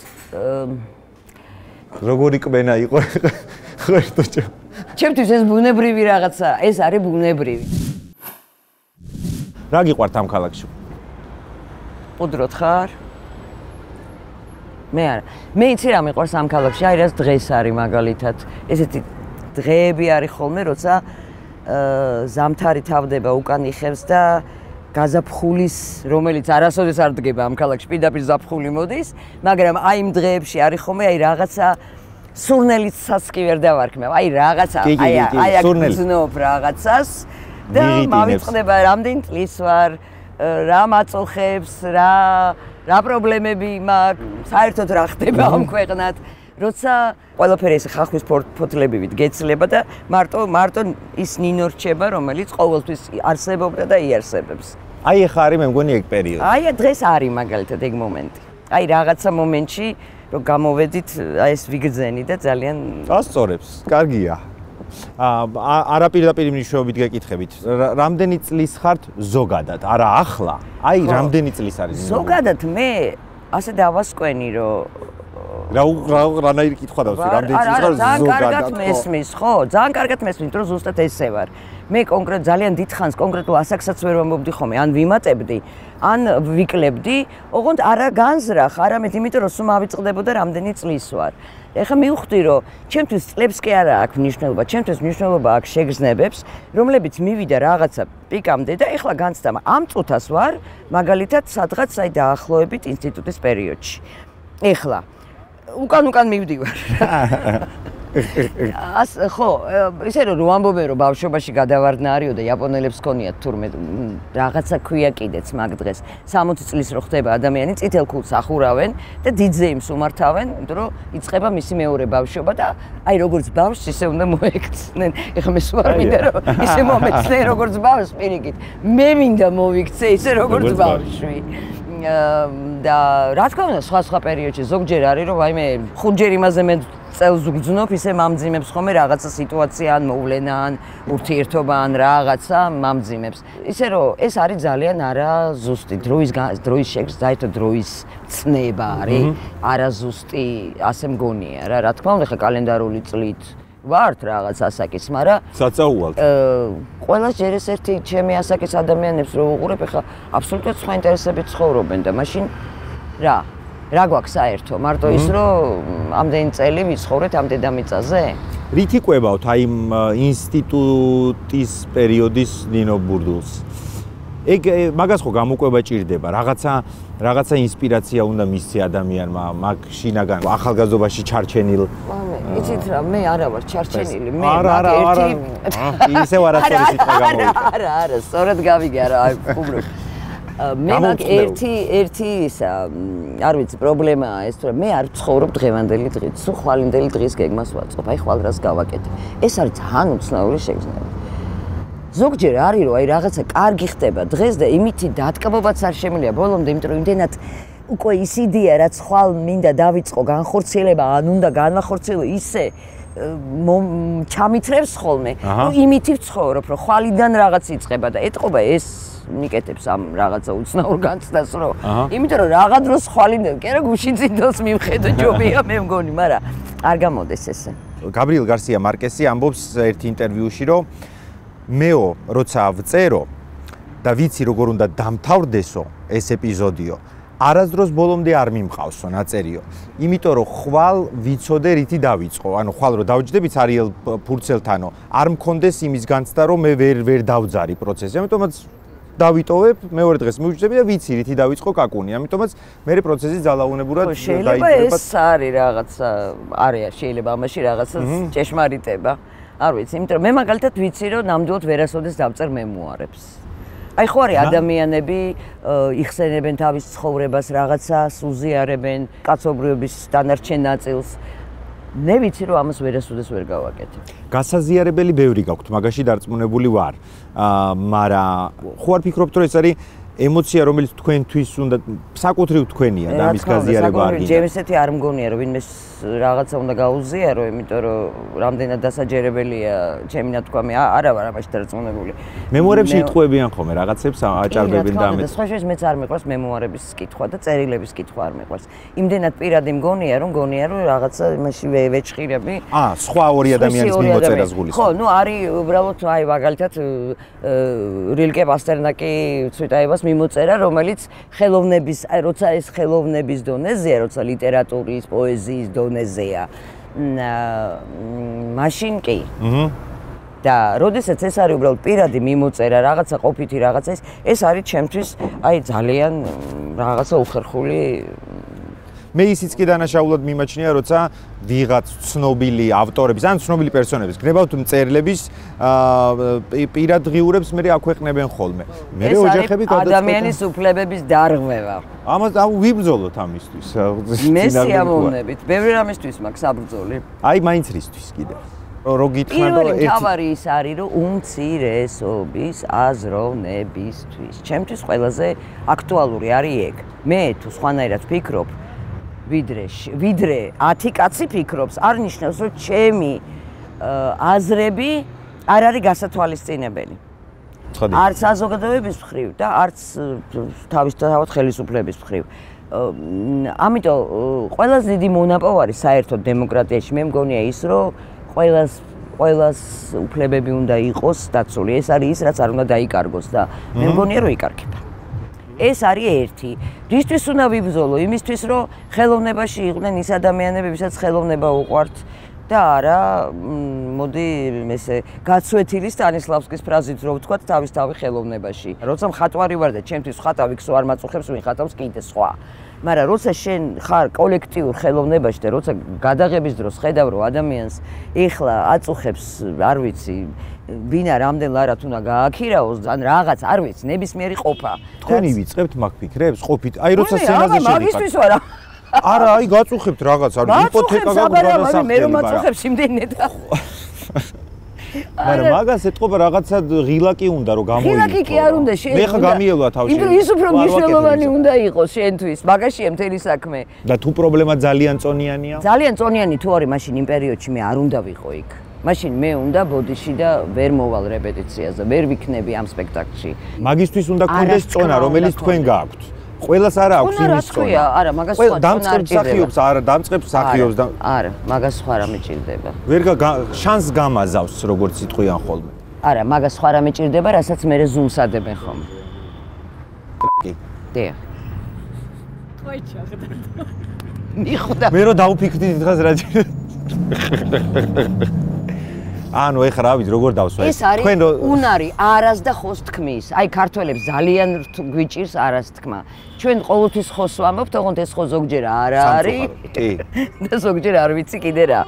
როგორი კმენა იყო ხო ერთოჭო. ჩემთვის ეს ბუნებრივი რაღაცა, ეს არის ბუნებრივი. რა გიყვართ ამ ქალაქში? უდროთ ხარ? მე არა. მე იცი რა მიყვარს ამ ქალაქში, აი რაც დღეს არის მაგალითად. ესეთი დღეები არის ხოლმე, როცა ზამთარი თავდება უკან იხევს და გაზაფხულის, რომელიც არასოდეს არ დგება ამ ქალაქში, პირდაპირ ზაფხული მოდის, მაგრამ აი იმ დღეებში არის ხოლმე აი რაღაცა სურნელიცაც კი ვერ დავარქმევ. აი რაღაცა, აი აი აქ გძნობ რაღაცას. და მავიწყდება რამდენი წლის ვარ, რა მაწუხებს, რა რა პრობლემები მაქვს, საერთოდ რა ხდება ამ ქვეყნად, როცა ყველაფერი ეს ხალხის ფოთლებივით გეცლება და მარტო მარტო ის ნინო რჩება, რომელიც ყოველთვის არსებობდა და იარსებებს. აი ახლა არის მე მგონი ეგ პერიოდი. აი დღეს არის მაგალითად ეგ მომენტი. აი რაღაცა მომენტში რომ გამოვედით აი ეს ვიგრძენი და ძალიან ასწორებს. კარგია. აა არა პირდაპირ მნიშვნელობით გეკითხებით. რამდენი წლის ხართ ზოგადად? არა ახლა. აი რამდენი წლის არის? ზოგადად მე ასე დავასკვენი რომ რა რანაირი კითხვა დავსვი, რამდენი წლის ხარ ზოგადად? ძალიან კარგად მესმის, ხო? ძალიან კარგად მესმის, რომ ზუსტად ესე ვარ. მე კონკრეტ ძალიან დიდ ხანს კონკრეტულ ასაკსაც ვერ ვამბობდი ხოლმე, ან ვიმატებდი, ან ვიკლებდი, ოღონდ არა განზრახ, არამედ იმიტომ რომ სულ ავიწყდებოდა რამდენი წლის ვარ. ეხლა მივხვდი რომ ჩემთვის წლებს კი არა აქვს მნიშვნელობა, ჩემთვის მნიშვნელობა აქვს შეგრძნებებს, რომლებიც მივიდა რაღაცა პიკამდე და ეხლა განცდა, ამ წუთას ვარ, მაგალითად, სადღაც აი დაახლოებით ინსტიტუტის პერიოდში. ეხლა უკან უკან მივდივარ. ას ხო, ისე რომ ვამბობენ რომ ბავშვობაში გადავარდნა არისო და იაპონელებს ქონიათ თურმე რაღაცა ქვია კიდეც მაგ დღეს. სამოცი წლის რო ხდება ადამიანი წითელ ქულს ახურავენ და დიძეიმს უმართავენ, იმიტომ რომ იწყება მისი მეორე ბავშვობა და აი როგორც ბავშვს ისე უნდა მოექცნენ. ეხლა მე სულ არ მინდა რომ ისე მომეცნე როგორც ბავშვს პირიქით. მე მინდა მოვიქცე ისე როგორც ბავშვი. და რა თქმა უნდა სხვა სხვა პერიოდში ზოგჯერ არის რომ აი მე ხუთჯერ იმაზე მე წელს ვგრძნობ ისე მამძიმებს ხოლმე რაღაცა სიტუაცია ან მოვლენა ან ურთიერთობა ან რაღაცა მამძიმებს ისე რომ ეს არის ძალიან არა ზუსტი დროის დროის შეგრძ საერთოდ დროის ცნება არის არა ზუსტი ასე მგონია რა რა თქმა უნდა ხა კალენდარული წლით ვართ რაღაც ასაკის, მაგრამ საწაუვალთ. ყველა ჯერ ეს ერთი ჩემი ასაკის ადამიანებს რო უყურებ, ხა აბსოლუტურად სხვა ინტერესებით ცხოვრობენ და მაშინ რა, რა გვაქვს საერთო? მარტო ის რომ ამდენი წელი ვიცხოვრეთ ამ დედამიწაზე? რითი ყვებავთ აი ინსტიტუტის პერიოდის ნინო ბურდულს? ეგ მაგას ხო გამოყვება ჭირდება, რაღაცა რაღაცა ინსპირაცია უნდა მისცე ადამიანმა, მაგ შინაგან ახალგაზრდობაში ჩარჩენილ. იცით რა, მე არა ვარ ჩარჩენილი, მე არა არა არა. ისე ვარასწორი სიტყვა გამოვიდა. არა, არა, სწორად გავიგე რა, აი უბრალოდ. მე მაგ ერთი ერთი ისა, არ ვიცი, პრობლემაა ეს, რომ მე არ ვცხოვრობ დღევანდელი დღით, სულ ხვალინდელი დღის გეგმას ვაწყობ, აი ხვალ რას გავაკეთე. ეს არის ძალიან უცნაური შეგრძნება. ზოგჯერ არის რომ აი რაღაცა კარგი ხდება დღეს და იმითი დატკბობაც არ შემიძლია ბოლომდე, იმიტომ რომ იმდენად უკვე ის იდეა რაც ხვალ მინდა დავიწყო განხორციელება, ან უნდა განახორციელო ისე ჩამითრევს ხოლმე, რომ იმითი ვცხოვრობ, რომ ხვალიდან რაღაც იწყება და ეთყობა ეს მიკეთებს ამ რაღაცა უცნაურ განცდას, რომ იმიტომ რომ რაღა დროს ხვალიდან, კი რა გუშინ წინდელს მივხედო ჯობია მე მგონი, მაგრამ არ გამოდეს ესე. გაბრიელ გარსია მარკესი ამბობს ერთ ინტერვიუში, რომ მეო როცა ვწერო და ვიცი როგორ უნდა დამთავრდესო ეს ეპიზოდიო არასდროს ბოლომდე არ მიმყავსო ნაწერიო იმიტომ რომ ხვალ ვიცოდე რითი დავიწყო ანუ ხვალ რომ დავჯდებით არიელ ფურცელთანო არ მქონდეს იმის განცდა რომ მე ვერ ვერ დავძარი პროცესი ამიტომაც დავიტოვებ მეორე დღეს მივჯდები და ვიცი რითი დავიწყო კაკუნი ამიტომაც მე პროცესი ძალაუნებურად შეიძლება ეს არის რაღაცა არის შეიძლება ამაში რაღაცა ჭეშმარიტება არ ვიცი, იმიტომ რომ მე მაგალითად ვიცი, რომ ნამდვილად ვერასოდეს დავწერ მემუარებს. აი ხო არის ადამიანები იხსენებენ თავის ცხოვრებას, რაღაცას უზიარებენ, კაცობრიობის დანარჩენ ნაწილს. მე ვიცი, რომ ამას ვერასოდეს ვერ გავაკეთებ. გასაზიარებელი ბევრი გაქვთ, მაგაში დარწმუნებული ვარ. აა, მაგრამ ხო არ ფიქრობთ, რომ ეს არის ემოცია, რომელიც თქვენთვის უნდა საკუთრივ თქვენია და ამის გაზიარება არ გინდა. ჯერ ესეთი არ მგონია, რომ ვინმეს რაღაცა უნდა გაუზიარო, იმიტომ რომ რამდენად დასაჯერებელია ჩემი ნათქვამი, არა ვარ ამაში დარწმუნებული. მემუარებში იტყუებიან ხოლმე რაღაცებს აჭარბებენ და ამეთ. სხვა შეშ მეც არ მიყვარს მემუარების კითხვა და წერილების კითხვა არ მიყვარს. იმდენად პირადი მგონია, რომ მგონია, რომ რაღაცა იმაში ვეჭხირები. აა, სხვა ორი ადამიანის მიმოწერას გულისხმობ. ხო, ნუ არის უბრალოდ აი მაგალითად რილკე პასტერნაკი ცვიტაებას მიმოწერა, რომელიც ხელოვნების, აი როცა ეს ხელოვნების დონეზეა, როცა ლიტერატურის, პოეზიის დონეზეა. მაშინ კი. აჰა. და როდესაც ეს არის უბრალოდ პირადი მიმოწერა, რაღაცა ყოფითი რაღაცა ის, ეს არის ჩემთვის აი ძალიან რაღაცა უხერხული მე ისიც კი დანაშაულად მიმაჩნია, როცა ვიღაც ცნობილი ავტორების, ან ცნობილი პერსონების, გნებავთ მწერლების პირად ღიურებს მე აქვეყნებენ ხოლმე. მე ოჯახები გადაწყვეტენ. ადამიანის უფლებების დარღვევა. ამას ვიბრძოლოთ ამისთვის. მე სიამოვნებით. ბევრი რამისთვის მაქვს საბრძოლი. აი მაინც რისთვის კიდე. რო გითხრა რომ ერთი თავარი ის არის, რომ უმცირესობის აზროვნებისთვის. ჩემთვის ყველაზე აქტუალური არის ეგ. მე თუ სხვანაირად ვფიქრობ, ვიდრე ვიდრე ათი კაცი ფიქრობს, არ ნიშნავს, რომ ჩემი აზრები არ არის გასათვალისწინებელი. არც საზოგადოების მხრივ და არც თავისთავად ხელისუფლების მხრივ. ამიტომ ყველაზე დიდი მონაპოვარი საერთოდ დემოკრატიაში მე მგონია ის, რომ ყველას ყველას უფლებები უნდა იყოს დაცული. ეს არის ის, რაც არ უნდა დაიკარგოს და მე მგონია, რომ იკარგება. ეს არის ერთი. რისთვის უნდა ვიბრძოლო? იმისთვის, რომ ხელოვნებაში იყვნენ ის ადამიანები, ვისაც ხელოვნება უყვართ და არა, მოდი ესე გაცვეთილი სტანისლავსკის ფრაზით რო ვთქვათ, თავისთავად ხელოვნებაში. როცა მხატვარი ვარ და ჩემთვის ხატავი ქსო არ მაწუხებს, ვინ ხატავს კიდე სხვა. მაგრამ როცა შენ ხარ კოლექტიურ ხელოვნებაში და როცა გადაღების დროს ხედავ, რომ ადამიანს ეხლა აწუხებს, არ ვიცი, ვინა რამდენ ლარად უნდა გააქირაოს, ან რაღაც, არ ვიცი, ნებისმიერი ყოფა. თქვენი ვიწყებთ მაგ ფიქრებს, ყოფით. აი როცა სცენაზე შევიყავ. მაგისთვის ვარა. არა, აი გაწუხებთ რაღაც, არ იპოთეკა გაგვადასახდელი. მე რომ მაწუხებს იმდენად. მაგრამ მაგას ეთყობა რაღაცა ღილაკი უნდა რომ გამოიყვო. ღილაკი კი არ უნდა შენ. მე ხა გამიელვა თავში. იმიტომ ის უფრო მნიშვნელოვანი უნდა იყოს შენთვის. მაგაშია მთელი საქმე. და თუ პრობლემა ძალიან წონიანია? ძალიან წონიანი თუ არის, მაშინ იმ პერიოდში მე არ უნდა ვიყო იქ. მაშინ მე უნდა ბოდიში და ვერ მოვალ რეპეტიციაზე, ვერ ვიქნები ამ სპექტაკლში. მაგისთვის უნდა გქონდეს წონა, რომელიც თქვენ გააქვთ. ყველას არა აქვს იმის წონა. არა, მაგას სხვა წონა არ ჭირდება. არა, დამწყებს მსახიობს და არა, მაგას სხვა რამე ჭირდება. ვერ შანს გამაზავს, როგორც იტყვიან ხოლმე. არა, მაგას სხვა რამე ჭირდება, რასაც მე ზუმს ადებენ ხოლმე. კი. დიახ. ყოი ჩახდა. მიხდა. მე რო დაუფიქრდი დღეს რა ჭირდება. ანუ ეხლა რა ვიცი როგორ დავსვე. ეს არის უნარი, არას და ხოს თქმის. აი ქართველებს ძალიან გვიჭირს არას თქმა. ჩვენ ყოველთვის ხოს ვამბობთ, ოღონდ ეს ხო ზოგჯერ არ არის. კი. და ზოგჯერ არ ვიცი კიდე რა.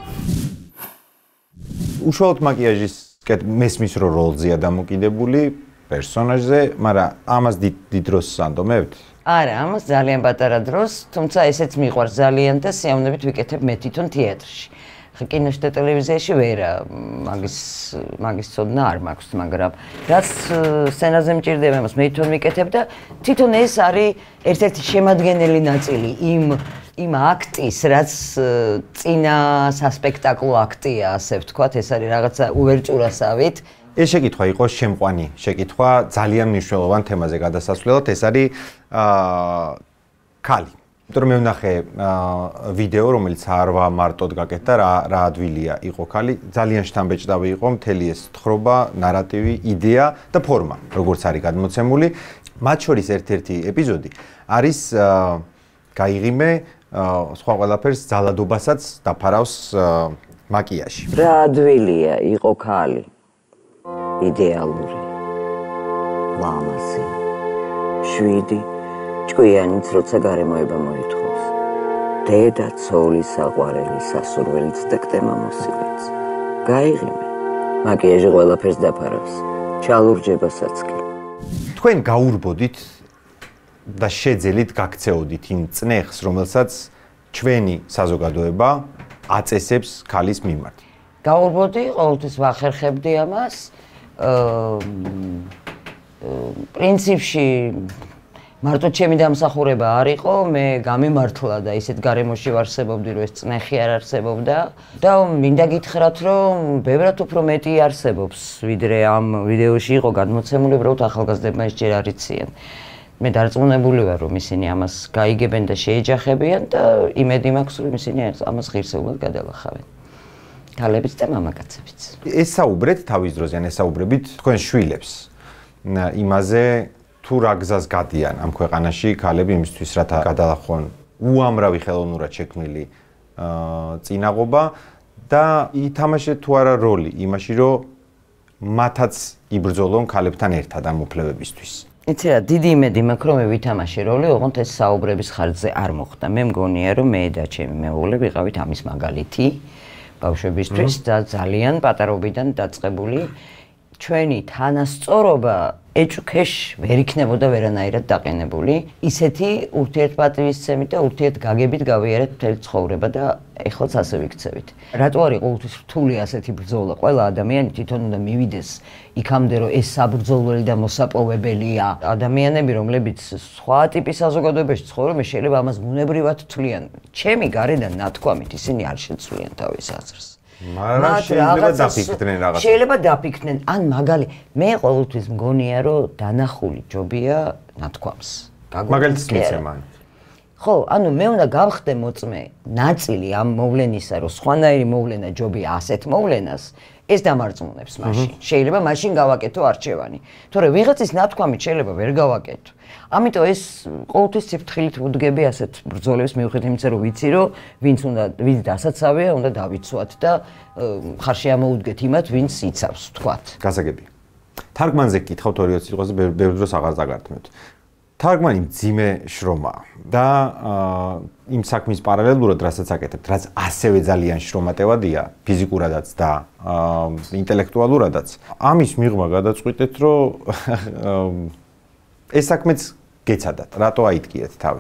უშუალოდ მაკიაჟის მესმის რო როლზეა დამოკიდებული პერსონაჟზე, მაგრამ ამას დიდ დროს სანდომებთ? არა, ამას ძალიან პატარა დროს, თუმცა ესეც მიყვარს ძალიან და სიამოვნებით ვიკეთებ მე თვითონ თეატრში. კინოში და ტელევიზიაში ვერა, მაგის მაგის ცოდნა არ მაქვს, მაგრამ რაც სცენაზე მჭირდება, მას მე თვითონ ვიკეთებ და თვითონ ეს არის ერთ-ერთი შემადგენელი ნაწილი იმ იმ აქტის, რაც წინა სასპექტაკლო აქტია, ასე ვთქვათ, ეს არის რაღაცა უვერტურასავით. ეს შეკითხვა იყო შემყვანი შეკითხვა ძალიან მნიშვნელოვან თემაზე გადასასვლელად, ეს არის აა ქალი. იმიტომ რომ მე ვნახე ვიდეო, რომელიც არ მარტოდ გაკეთდა, რა რა ადვილია იყო ქალი, ძალიან შთამბეჭდავი იყო მთელი ეს თხრობა, ნარატივი, იდეა და ფორმა, როგორც არის გადმოცემული. მათ შორის ერთ-ერთი ეპიზოდი არის გაიღიმე სხვა ყველაფერს ძალადობასაც დაფარავს მაკიაჟი. რა ადვილია იყო ქალი. იდეალური. ლამაზი. შვიდი ჭკვიანიც როცა გარემოება მოითხოვს. დედა ცოლი საყვარელი სასურველიც და კტემამოსილიც. გაიღიმე. მაკიაჟი ყველაფერს დაფარავს. ჩალურჯებასაც კი. თქვენ გაურბოდით და შეძელით გაქცეოდით იმ წნეხს, რომელსაც ჩვენი საზოგადოება აწესებს ქალის მიმართ. გაურბოდი, ყოველთვის ვახერხებდი ამას. პრინციპში მარტო ჩემი დამსახურება არ იყო, მე გამიმართლა და ისეთ გარემოში ვარსებობდი, რომ ეს წნეხი არ არსებობდა და მინდა გითხრათ, რომ ბევრად უფრო მეტი არსებობს, ვიდრე ამ ვიდეოში იყო გადმოცემული, უბრალოდ ახალგაზრდებმა ეს ჯერ არ იციან. მე დარწმუნებული ვარ, რომ ისინი ამას გაიგებენ და შეეჯახებიან და იმედი მაქვს, რომ ისინი ამას ღირსეულად გადალახავენ. ქალებიც და მამაკაცებიც. ესაუბრეთ თავის დროზე, ან ესაუბრებით თქვენ შვილებს იმაზე, თუ რა გზას გადიან ამ ქვეყანაში ქალები იმისთვის, რათა გადალახონ უამრავი ხელოვნურად შექმნილი წინაღობა და ითამაშეთ თუ არა როლი იმაში, რომ მათაც იბრძოლონ ქალებთან ერთად ამ უფლებებისთვის. იცი რა, დიდი იმედი მაქვს, რომ მე ვითამაშე როლი, ოღონდ ეს საუბრების ხარჯზე არ მოხდა. მე მგონია, რომ მე და ჩემი მეუღლე ვიყავით ამის მაგალითი. ბავშვებისთვის და ძალიან პატარობიდან დაწყებული ჩვენი თანასწორობა ეჭუქეშ ვერ იქნებოდა ვერანაირად დაყენებული. ისეთი ურთიერთპატივისცემით და ურთიერთგაგებით გავიარეთ მთელი ცხოვრება და ეხლაც ასე ვიქცევით. რატო არის ყოველთვის რთული ასეთი ბრძოლა? ყველა ადამიანი თვითონ უნდა მივიდეს იქამდე, რომ ეს საბრძოლველი და მოსაპოვებელია. ადამიანები, რომლებიც სხვა ტიპის საზოგადოებაში ცხოვრობენ, შეიძლება ამას ბუნებრივად თვლიან. ჩემი გარედან ნათქვამით ისინი არ შეცვლიან თავის აზრს. მაგრამ შეიძლება დაფიქრდნენ რაღაცა. შეიძლება დაფიქრდნენ. ან მაგალი მე ყოველთვის მგონია, რომ დანახული ჯობია ნათქვამს. მაგალითს მიცე მან. ხო, ანუ მე უნდა გავხდე მოწმე ნაწილი ამ მოვლენისა, რომ სხვანაირი მოვლენა ჯობია ასეთ მოვლენას, ეს დამარწმუნებს მაშინ. შეიძლება მაშინ გავაკეთო არჩევანი. თორე ვიღაცის ნათქვამით შეიძლება ვერ გავაკეთო. ამიტომ ეს ყოველთვის ციფრთხილით ვუდგები ასეთ ბრძოლებს მიუხედავად იმისა, რომ ვიცი, რომ ვინც უნდა ვინც დასაცავია, უნდა დავიცვათ და ხარში ამოუდგეთ იმათ, ვინც იცავს, თქვათ. გასაგები. თარგმანზე გკითხავთ ორი ოცი იყოს ბევრ დროს აღარ დაგართმევთ. თარგმანი მძიმე შრომაა და იმ საქმის პარალელურად, რასაც აკეთებთ, რაც ასევე ძალიან შრომატევადია, ფიზიკურადაც და ინტელექტუალურადაც. ამის მიღმა გადაწყვიტეთ, რომ ეს საქმეც გეცადათ, რატო აიტკიეთ თავი?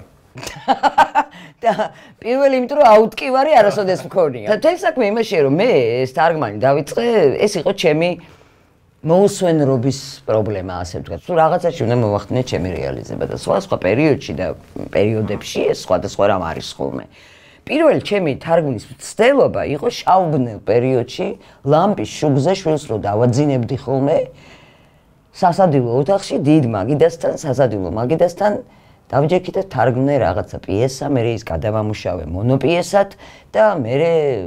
და პირველი იმიტომ რომ აუტკივარი არასოდეს მქონია. და თელ საქმე იმაშია რომ მე ეს თარგმანი დავიწყე, ეს იყო ჩემი მოусვენრობის პრობლემა, ასე ვთქვათ. თუ რაღაცაში უნდა მოვახდინე ჩემი რეალიზება და სხვა სხვა პერიოდში და პერიოდებში ეს სხვადასხვა რამ არის ხოლმე. პირველი ჩემი თარგმნის ცდელობა იყო შავბნელ პერიოდში ლამპის შუბზე შვილს რო დავაძინებდი ხოლმე სასადილო ოთახში დიდ მაგიდასთან, სასადილო მაგიდასთან დავჯექი და თარგმნე რაღაცა პიესა, მე ის გადავამუშავე მონოპიესად და მე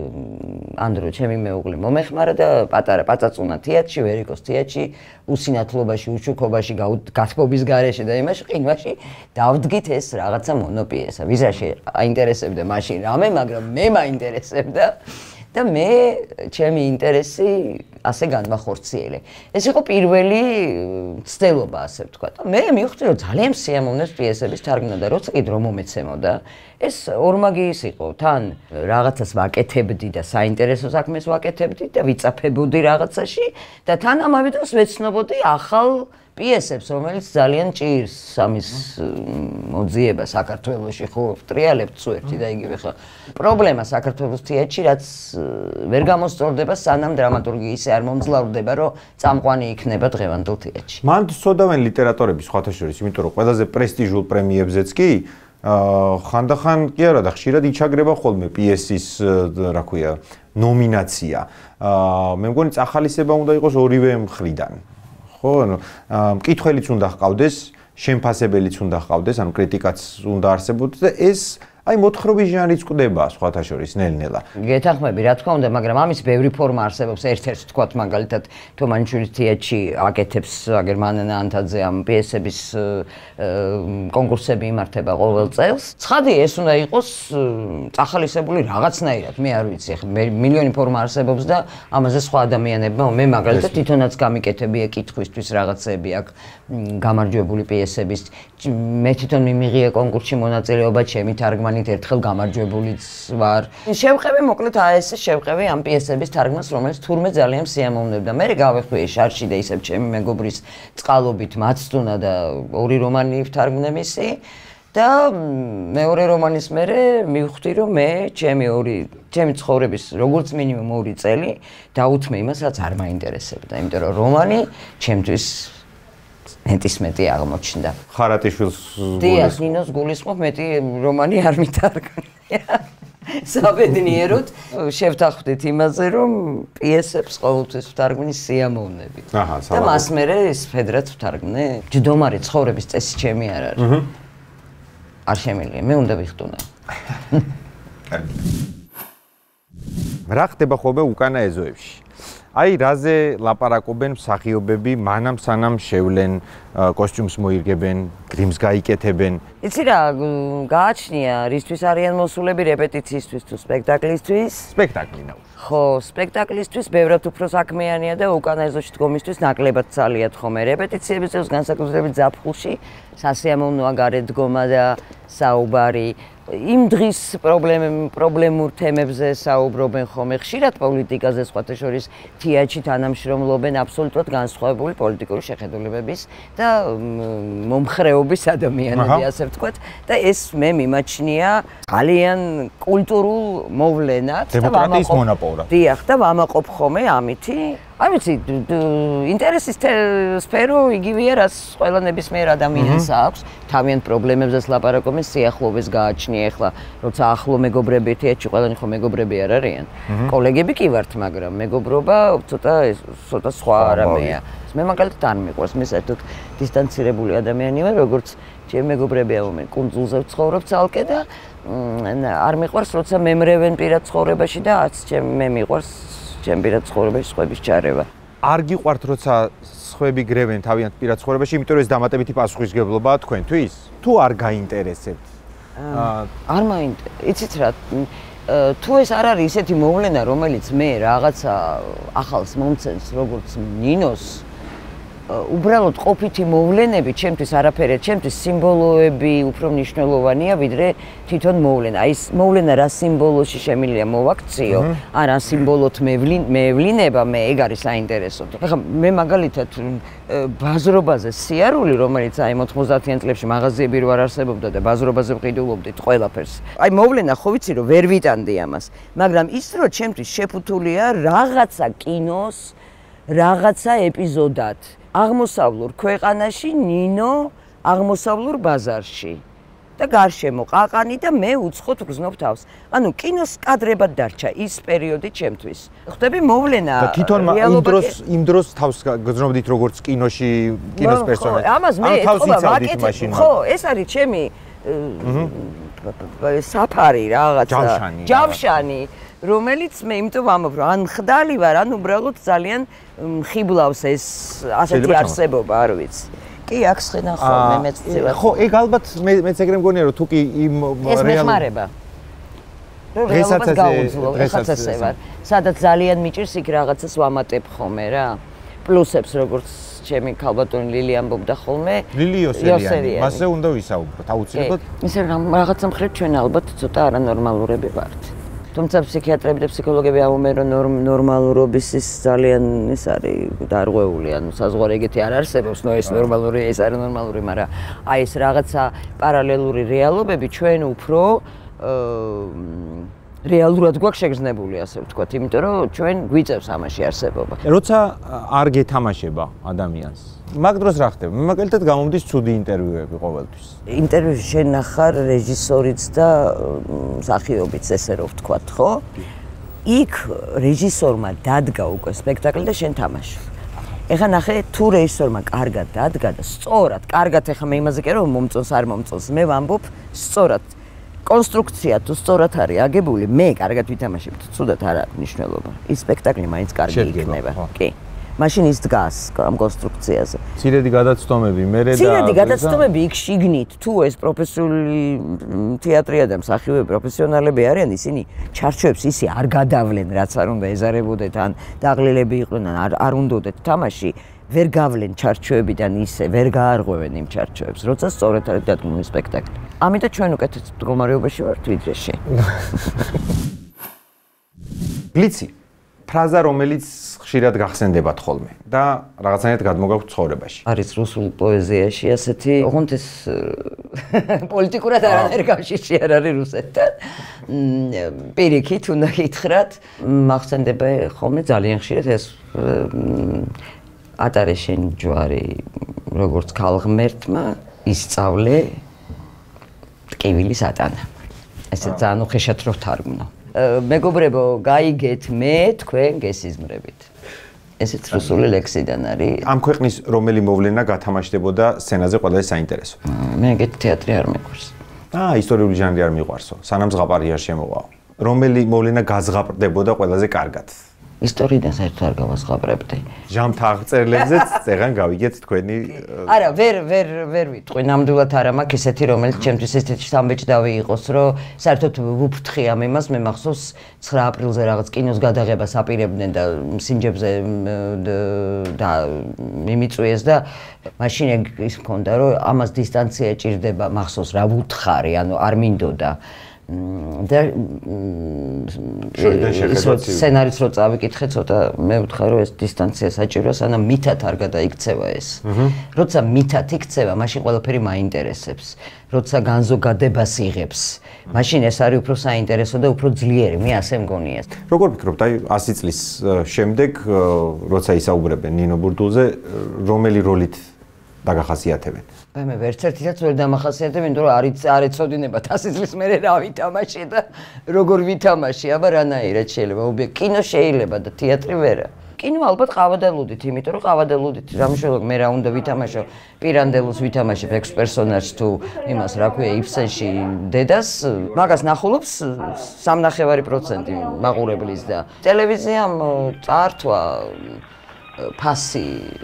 ანდრო ჩემი მეუღლე მომეხმარა და პატარა პაწაწუნა თეატრში, ვერიკოს თეატრში, უსინათლობაში, უჩუქობაში, გათბობის გარეშე და იმაში ყინვაში დავდგით ეს რაღაცა მონოპიესა. ვიზაში აინტერესებდა მაშინ რამე, მაგრამ მე მაინტერესებდა და მე ჩემი ინტერესი ასე განმახორციელე. ეს იყო პირველი ცდელობა, ასე ვთქვათ. მე მივხვდი, რომ ძალიან სიამოვნებს პიესების თარგმნა და როცა კი დრო მომეცემოდა, ეს ორმაგი ის იყო, თან რაღაცას ვაკეთებდი და საინტერესო საქმეს ვაკეთებდი და ვიწაფებოდი რაღაცაში და თან ამავე დროს ვეცნობოდი ახალ პიესებს, რომელიც ძალიან ჭირს ამის მოძიება საქართველოში, ხო, ვტრიალებთ თუ ერთი და იგივე ხა. პრობლემა საქართველოს თეატრში, რაც ვერ გამოსწორდება, სანამ დრამატურგი ისე არ მომძლავრდება, რომ წამყვანი იქნება დღევანდელ თეატრში. მან ცოდავენ ლიტერატორები სხვათა შორის, იმიტომ რომ ყველაზე პრესტიჟულ პრემიებზეც კი ხანდახან კი არა და ხშირად იჩაგრება ხოლმე პიესის, რა ქვია, ნომინაცია. მე მგონი წახალისება უნდა იყოს ორივე მხრიდან. ხო, ანუ მკითხველიც უნდა ჰყავდეს, შემფასებელიც უნდა ჰყავდეს, ანუ კრიტიკაც უნდა არსებობდეს და ეს აი მოთხრობის ჟანრიც ყდება სხვათა შორის ნელ-ნელა. გეთანხმები, რა თქმა უნდა, მაგრამ ამის ბევრი ფორმა არსებობს. ერთ-ერთი თქვათ მაგალითად თომანიშვილის თეატრში აკეთებს აგერმანანა ანთაძე ამ პიესების კონკურსები იმართება ყოველ წელს. ცხადია, ეს უნდა იყოს წახალისებული რაღაცნაირად, მე არ ვიცი, ახლა მილიონი ფორმა არსებობს და ამაზე სხვა ადამიანებმა მე მაგალითად თვითონაც გამიკეთებია კითხვისთვის რაღაცები აქ გამარჯვებული პიესების. მე თვითონ მიმიღია კონკურსში მონაწილეობა ჩემი თარგმანი ერთხელ გამარჯვებულიც ვარ. შევყევი მოკლედ ეს შევყევი ამ პიესების თარგმნას, რომელიც თურმე ძალიან სიამოვნებდა. მე გავეხვიე შარში და ისევ ჩემი მეგობრის წყალობით მაცდუნა და ორი რომანი ვთარგმნე მისი და მეორე რომანის მერე მივხვდი, რომ მე ჩემი ორი ჩემი ცხოვრების როგორც მინიმუმ ორი წელი დაუთმე იმას, რაც არ მაინტერესებდა, იმიტომ რომ რომანი ჩემთვის ნეტისმეტი აღმოჩნდა. ხარატიშვილს დიახ, ნინოს გულისხმობ, მეტი რომანი არ მითარგმნია. საბედნიეროდ შევთანხმდით იმაზე, რომ პიესებს ყოველთვის ვთარგმნის სიამოვნებით. აჰა, და მას მერე ეს ფედრად ვთარგმნე. ჯდომარი ცხოვრების წესი ჩემი არ არის. აჰა. არ შემიძლია, მე უნდა ვიხტუნე. რა ხდება ხოლმე უკანა ეზოებში? აი რაზე ლაპარაკობენ მსახიობები მანამ სანამ შევლენ კოსტიუმს მოირგებენ, გრიმს გაიკეთებენ. იცი რა, გააჩნია რისთვის არიან მოსულები რეპეტიციისთვის თუ სპექტაკლისთვის? სპექტაკლი ნაუ. ხო, სპექტაკლისთვის ბევრად უფრო საქმიანია და უკანა ეზოში დგომისთვის ნაკლებად ძალიათ ხოლმე. რეპეტიციების წელს განსაკუთრებით ზაფხულში სასიამოვნოა გარეთ დგომა და საუბარი. იმ დღის პრობლემურ თემებზე საუბრობენ ხოლმე, ხშირად პოლიტიკაზე სხვათა შორის თეატრში თანამშრომლობენ აბსოლუტურად განსხვავებული პოლიტიკური შეხედულებების და მომხრეობის ადამიანები, ასე ვთქვათ, და ეს მე მიმაჩნია ძალიან კულტურულ მოვლენად და დემოკრატიის მონაპოვრად. დიახ, და ვამაყობ ხოლმე ამითი. აი ვიცი, ინტერესის სფერო იგივეა, რაც ყველა ნებისმიერ ადამიანს აქვს. თავიანთ პრობლემებზეც ლაპარაკობენ, სიახლოვეს გააჩნია ახლა, როცა ახლო მეგობრები თეატრში ყველანი ხო მეგობრები არ არიან. კოლეგები კი ვართ, მაგრამ მეგობრობა ცოტა ცოტა სხვა რამეა. მე მაგალითად არ მიყვარს, მე საერთოდ დისტანცირებული ადამიანი ვარ, როგორც ჩემი მეგობრები ამენ კუნძულზე ვცხოვრობ ცალკე და არ მიყვარს, როცა მემრევენ პირად ცხოვრებაში და არც მე მიყვარს ჩემ პირად ცხოვრებაში სხვების ჩარევა. არ გიყვართ, როცა სხვები გრევენ თავიანთ პირად ცხოვრებაში, იმიტომ რომ ეს დამატებითი პასუხისგებლობაა თქვენთვის? თუ არ გაინტერესებთ? არ მაინტერესებს. იცით რა, თუ ეს არ არის ისეთი მოვლენა, რომელიც მე რაღაცა ახალს მომცემს, როგორც ნინოს, უბრალოდ ყოფითი მოვლენები, ჩემთვის არაფერია, ჩემთვის სიმბოლოები უფრო მნიშვნელოვანია, ვიდრე თვითონ მოვლენა. აი ეს მოვლენა რა სიმბოლოში შემიძლია მოვაქციო, ან რა სიმბოლოთ მევლინება, მე ეგ არის საინტერესო. ახლა მე მაგალითად ბაზრობაზე სიარული, რომელიც აი ოთხმოცდაათიან წლებში მაღაზიები რო არ არსებობდა და ბაზრობაზე ვყიდულობდით ყველაფერს. აი მოვლენა ხო ვიცი რომ ვერ ვიტანდი ამას, მაგრამ ის რო ჩემთვის შეფუთულია რაღაცა კინოს, რაღაცა ეპიზოდად. აღმოსავლურ ქვეყანაში ნინო აღმოსავლურ ბაზარში და გარშემო ყაყანი და მე უცხოთ ვგრძნობ თავს. ანუ კინოს კადრებად დარჩა ის პერიოდი ჩემთვის. ხვდები მოვლენა და თვითონ იმ დროს იმ დროს თავს გრძნობდით როგორც კინოში კინოს პერსონაჟი. ამას მე ეთქობა ვაკეთებ. ხო, ეს არის ჩემი საფარი რაღაცა ჯავშანი, რომელიც მე იმიტომ ვამბობ, რომ ან ხდალი ვარ, ან უბრალოდ ძალიან ხიბლავს ეს ასეთი არსებობა, არ ვიცი. კი, აქ სხენა ხოლმე მეც ვცევა. ხო, ეგ ალბათ მე მეც ეგრე მგონია, რომ თუ კი იმ ეს მეხმარება. დღესაც გაუძლო, ეხაც ესე ვარ. სადაც ძალიან მიჭირს იქ რაღაცას ვამატებ ხოლმე რა. პლუსებს როგორც ჩემი ქალბატონი ლილი ამბობდა ხოლმე. ლილი იოსელიანი, მასზე უნდა ვისაუბროთ, აუცილებლად. ისე რაღაცა მხრით ჩვენ ალბათ ცოტა არანორმალურები ვართ. თუმცა ფსიქიატრები და ფსიქოლოგები ამბობენ, რომ ნორმალურობის ის ძალიან ის არის დარღვეული, ანუ საზღვარი ეგეთი არ არსებობს, ნუ ეს ნორმალური, ეს არ ნორმალური, მაგრამ აი ეს რაღაცა პარალელური რეალობები ჩვენ უფრო რეალურად გვაქვს შეგრძნებული, ასე ვთქვათ, იმიტომ რომ ჩვენ გვიწევს ამაში არსებობა. როცა არ გეთამაშება ადამიანს, მაგ დროს რა ხდება? მე მაგალითად გამომდის ცუდი ინტერვიუები ყოველთვის. ინტერვიუში შენ ნახარ რეჟისორიც და მსახიობიც, ესე რომ ვთქვათ, ხო? იქ რეჟისორმა დადგა უკვე სპექტაკლი და შენ თამაშობ. ეხლა ნახე, თუ რეჟისორმა კარგად დადგა და სწორად, კარგად ეხლა მე იმაზე კი რომ მომწონს არ მომწონს, მე ვამბობ სწორად. კონსტრუქცია თუ სწორად არის აგებული, მე კარგად ვითამაშებ, ცუდად არ აქვს მნიშვნელობა. ის სპექტაკლი მაინც კარგი იქნება. კი. მაშინ ის დგას ამ კონსტრუქციაზე. ცირედი გადაცდომები, მერე და ცირედი გადაცდომები იქ შიგნით, თუ ეს პროფესიული თეატრია და მსახიობები პროფესიონალები არიან, ისინი ჩარჩოებს ისე არ გადავლენ, რაც არ უნდა ეზარებოდეთ, ან დაღლილები იყვნენ, ან არ უნდათ თამაში, ვერ გავლენ ჩარჩოებიდან ისე, ვერ გაარღვევენ იმ ჩარჩოებს, როცა სწორად არის დადგმული სპექტაკლი. ამიტომ ჩვენ უკეთეს მდგომარეობაში ვართ ვიდრე შენ. ბლიცი ფრაზა, რომელიც ხშირად გახსენდებათ ხოლმე და რაღაცნაირად გადმოგაქვთ ცხოვრებაში. არის რუსულ პოეზიაში ასეთი, ოღონდ ეს პოლიტიკურად არანაირ კავშირში არ არის რუსეთთან. პირიქით უნდა გითხრათ, მახსენდება ხოლმე ძალიან ხშირად ეს ატარე შენ ჯვარი, როგორც ქალღმერთმა ისწავლე ტკივილის ატანა. ესე ძალიან უხეშად რო თარგმნო. მეგობრებო, გაიგეთ მე თქვენ გესიზმრებით. ესეც რუსული ლექსიდან არის. ამ ქვეყნის რომელი მოვლენა გათამაშდებოდა სცენაზე ყველაზე საინტერესო? მე ეგეთი თეატრი არ მეყვარს. აა, ისტორიული ჟანრი არ მიყვარსო. სანამ ზღაპარი არ შემოვაო. რომელი მოვლენა გაზღაპრდებოდა ყველაზე კარგად? ისტორიიდან საერთოდ არ გავასყაბრებდი. ჟამთა აღწერლებზეც წეღან გავიგეთ თქვენი არა, ვერ ვერ ვერ ვიტყვი, ნამდვილად არა მაქვს ესეთი, რომელიც ჩემთვის ესეთი სამბეჭდავი იყოს, რომ საერთოდ ვუფრთხი ამ იმას, მე მახსოვს ცხრა აპრილზე რაღაც კინოს გადაღებას აპირებდნენ და სინჯებზე და მიმიწვიეს და მაშინ ის მქონდა, რომ ამას დისტანცია ეჭირდება, მახსოვს რა ვუთხარი, ანუ არ მინდოდა. და სცენარის რო წავიკითხე ცოტა მე ვთხარ რომ ეს დისტანცია საჭიროა სანამ მითად არ გადაიქცევა ეს. როცა მითად იქცევა, მაშინ ყველაფერი მაინტერესებს. როცა განზოგადებას იღებს, მაშინ ეს არის უფრო საინტერესო და უფრო ძლიერი, მე ასე მგონია. როგორ ფიქრობთ, აი ასი წლის შემდეგ, როცა ისაუბრებენ ნინო ბურდულზე, რომელი როლით დაგახასიათებენ? მე ვერც ერთითაც ვერ დამახასიათებ, იმიტომ რომ არის არ ეცოდინებათ ასი წლის მერე რა ვითამაშე და როგორ ვითამაშე, აბა რანაირად შეიძლება ობიექტ კინო შეიძლება და თეატრი ვერა. კინო ალბათ ყავადალუდით, იმიტომ რომ ყავადალუდით რამშეულო მე რა უნდა ვითამაშო, პირანდელოს ვითამაშებ ექვს პერსონაჟს თუ იმას რა ქვია იფსენში დედას, მაგას ნახულობს სამნახევარი პროცენტი მაყურებლის და ტელევიზიამ წართვა ფასი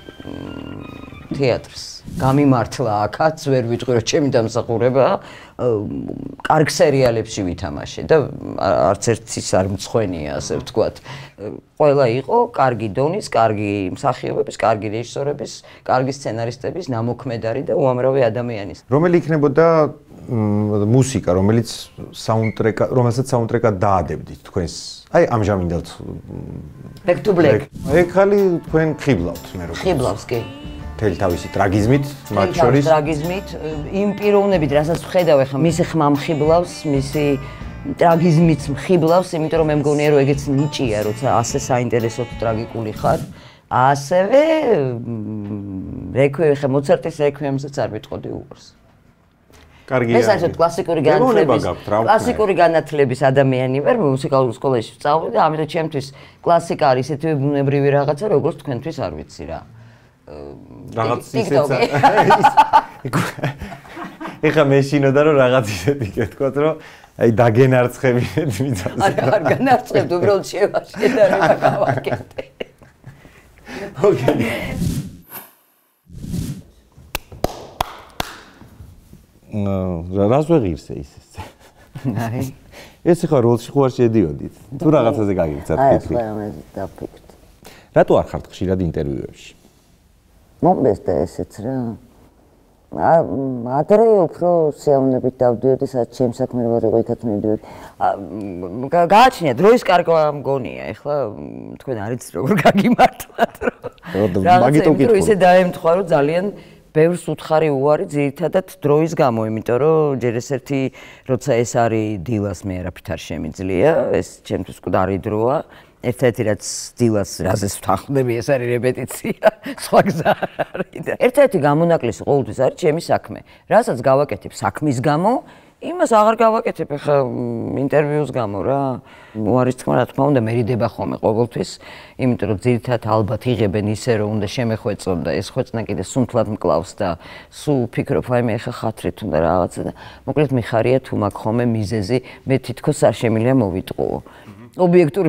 თეატრს გამიმართლა აქაც ვერ ვიტყვი რომ ჩემი დამსახურება კარგ სერიალებში ვითამაშე და არც ერთის არ მცხვენია ასე ვთქვათ. ყველა იყო კარგი დონის, კარგი მსახიობების, კარგი რეჟისორების, კარგი სცენარისტების, ნამოქმედარი და უამრავი ადამიანის. რომელი იქნებოდა მუსიკა, რომელიც საუნდტრეკა, რომელსაც საუნდტრეკად დაადებდით თქვენს, აი ამჟამინდელთ Back to Black. ეგ ხალი თქვენ ხიბლავთ მე როგორ. ხიბლავს კი. თელი თავისი ტრაგიზმით, მათ შორის. ტრაგიზმით, იმ პიროვნებით, რასაც ვხედავ ახლა, მისი ხმა მხიბლავს, მისი ტრაგიზმიც მხიბლავს, იმიტომ რომ მე მგონია რომ ეგეც ნიჭია, როცა ასე საინტერესო ტრაგიკული ხარ. ასევე რეკვიემი, ხა მოცარტის რეკვიემსაც არ ვიტყოდი უყურს. კარგია. მე საერთოდ კლასიკური განათლების კლასიკური განათლების ადამიანი ვარ, მუსიკალურ სკოლაში ვსწავლე და ამიტომ ჩემთვის კლასიკა არის ესეთი ბუნებრივი რაღაცა, როგორც თქვენთვის არ ვიცი რა. რაღაც ისეცა. ეხა მე შინოდა რომ რაღაც ისეთი გეთქვათ რომ აი დაგენარცხებინეთ მიწაზე. არა, არ განარცხებთ, უბრალოდ შევაშლე და რა გავაკეთე. ოკეი. ნუ რას ვეღირსე ისე. აი. ეს ხარ როლში ხوار შედიოდით. თუ რაღაცაზე გაგიქცათ კითხი. აი, მე დაფიქრდი. რატო არ ხართ ხშირად ინტერვიუებში? მომდეს და ესეც რა. ადრე უფრო სიამოვნებით დავდიოდი, სადაც ჩემს საქმე ვარ იყო, იქაც მივდიოდი. გააჩნია დროის კარგვა მგონია, ეხლა თქვენ არიც როგორ გაგიმართლათ რომ. მაგიტომ კითხულობ. ისე დაემთხვა რომ ძალიან ბევრს უთხარი უარი ძირითადად დროის გამო, იმიტომ რომ ჯერ ეს ერთი როცა ეს არის დილას მე არაფრით არ შემიძლია, ეს ჩემთვის მკვდარი დროა. ერთ-ერთი რაც დილას რაზეც ვთანხმდები, ეს არის რეპეტიცია, სხვა გზა არ არის და ერთ-ერთი გამონაკლისი ყოველთვის არის ჩემი საქმე. რასაც გავაკეთებ საქმის გამო, იმას აღარ გავაკეთებ ხა ინტერვიუს გამო რა. უარის თქმა, რა თქმა უნდა, მერიდება ხოლმე ყოველთვის, იმიტომ რომ ძირითადად ალბათ იღებენ ისე რომ უნდა შემეხვეწონ და ეს ხვეწნა კიდე სუნთლად მკლავს და სულ ვფიქრობ, აი მე ხა ხათრით უნდა რაღაცა და მოკლედ მიხარია თუ მაქვს ხოლმე მიზეზი, მე თითქოს არ შემიძლია მოვიტყუო. ობიექტური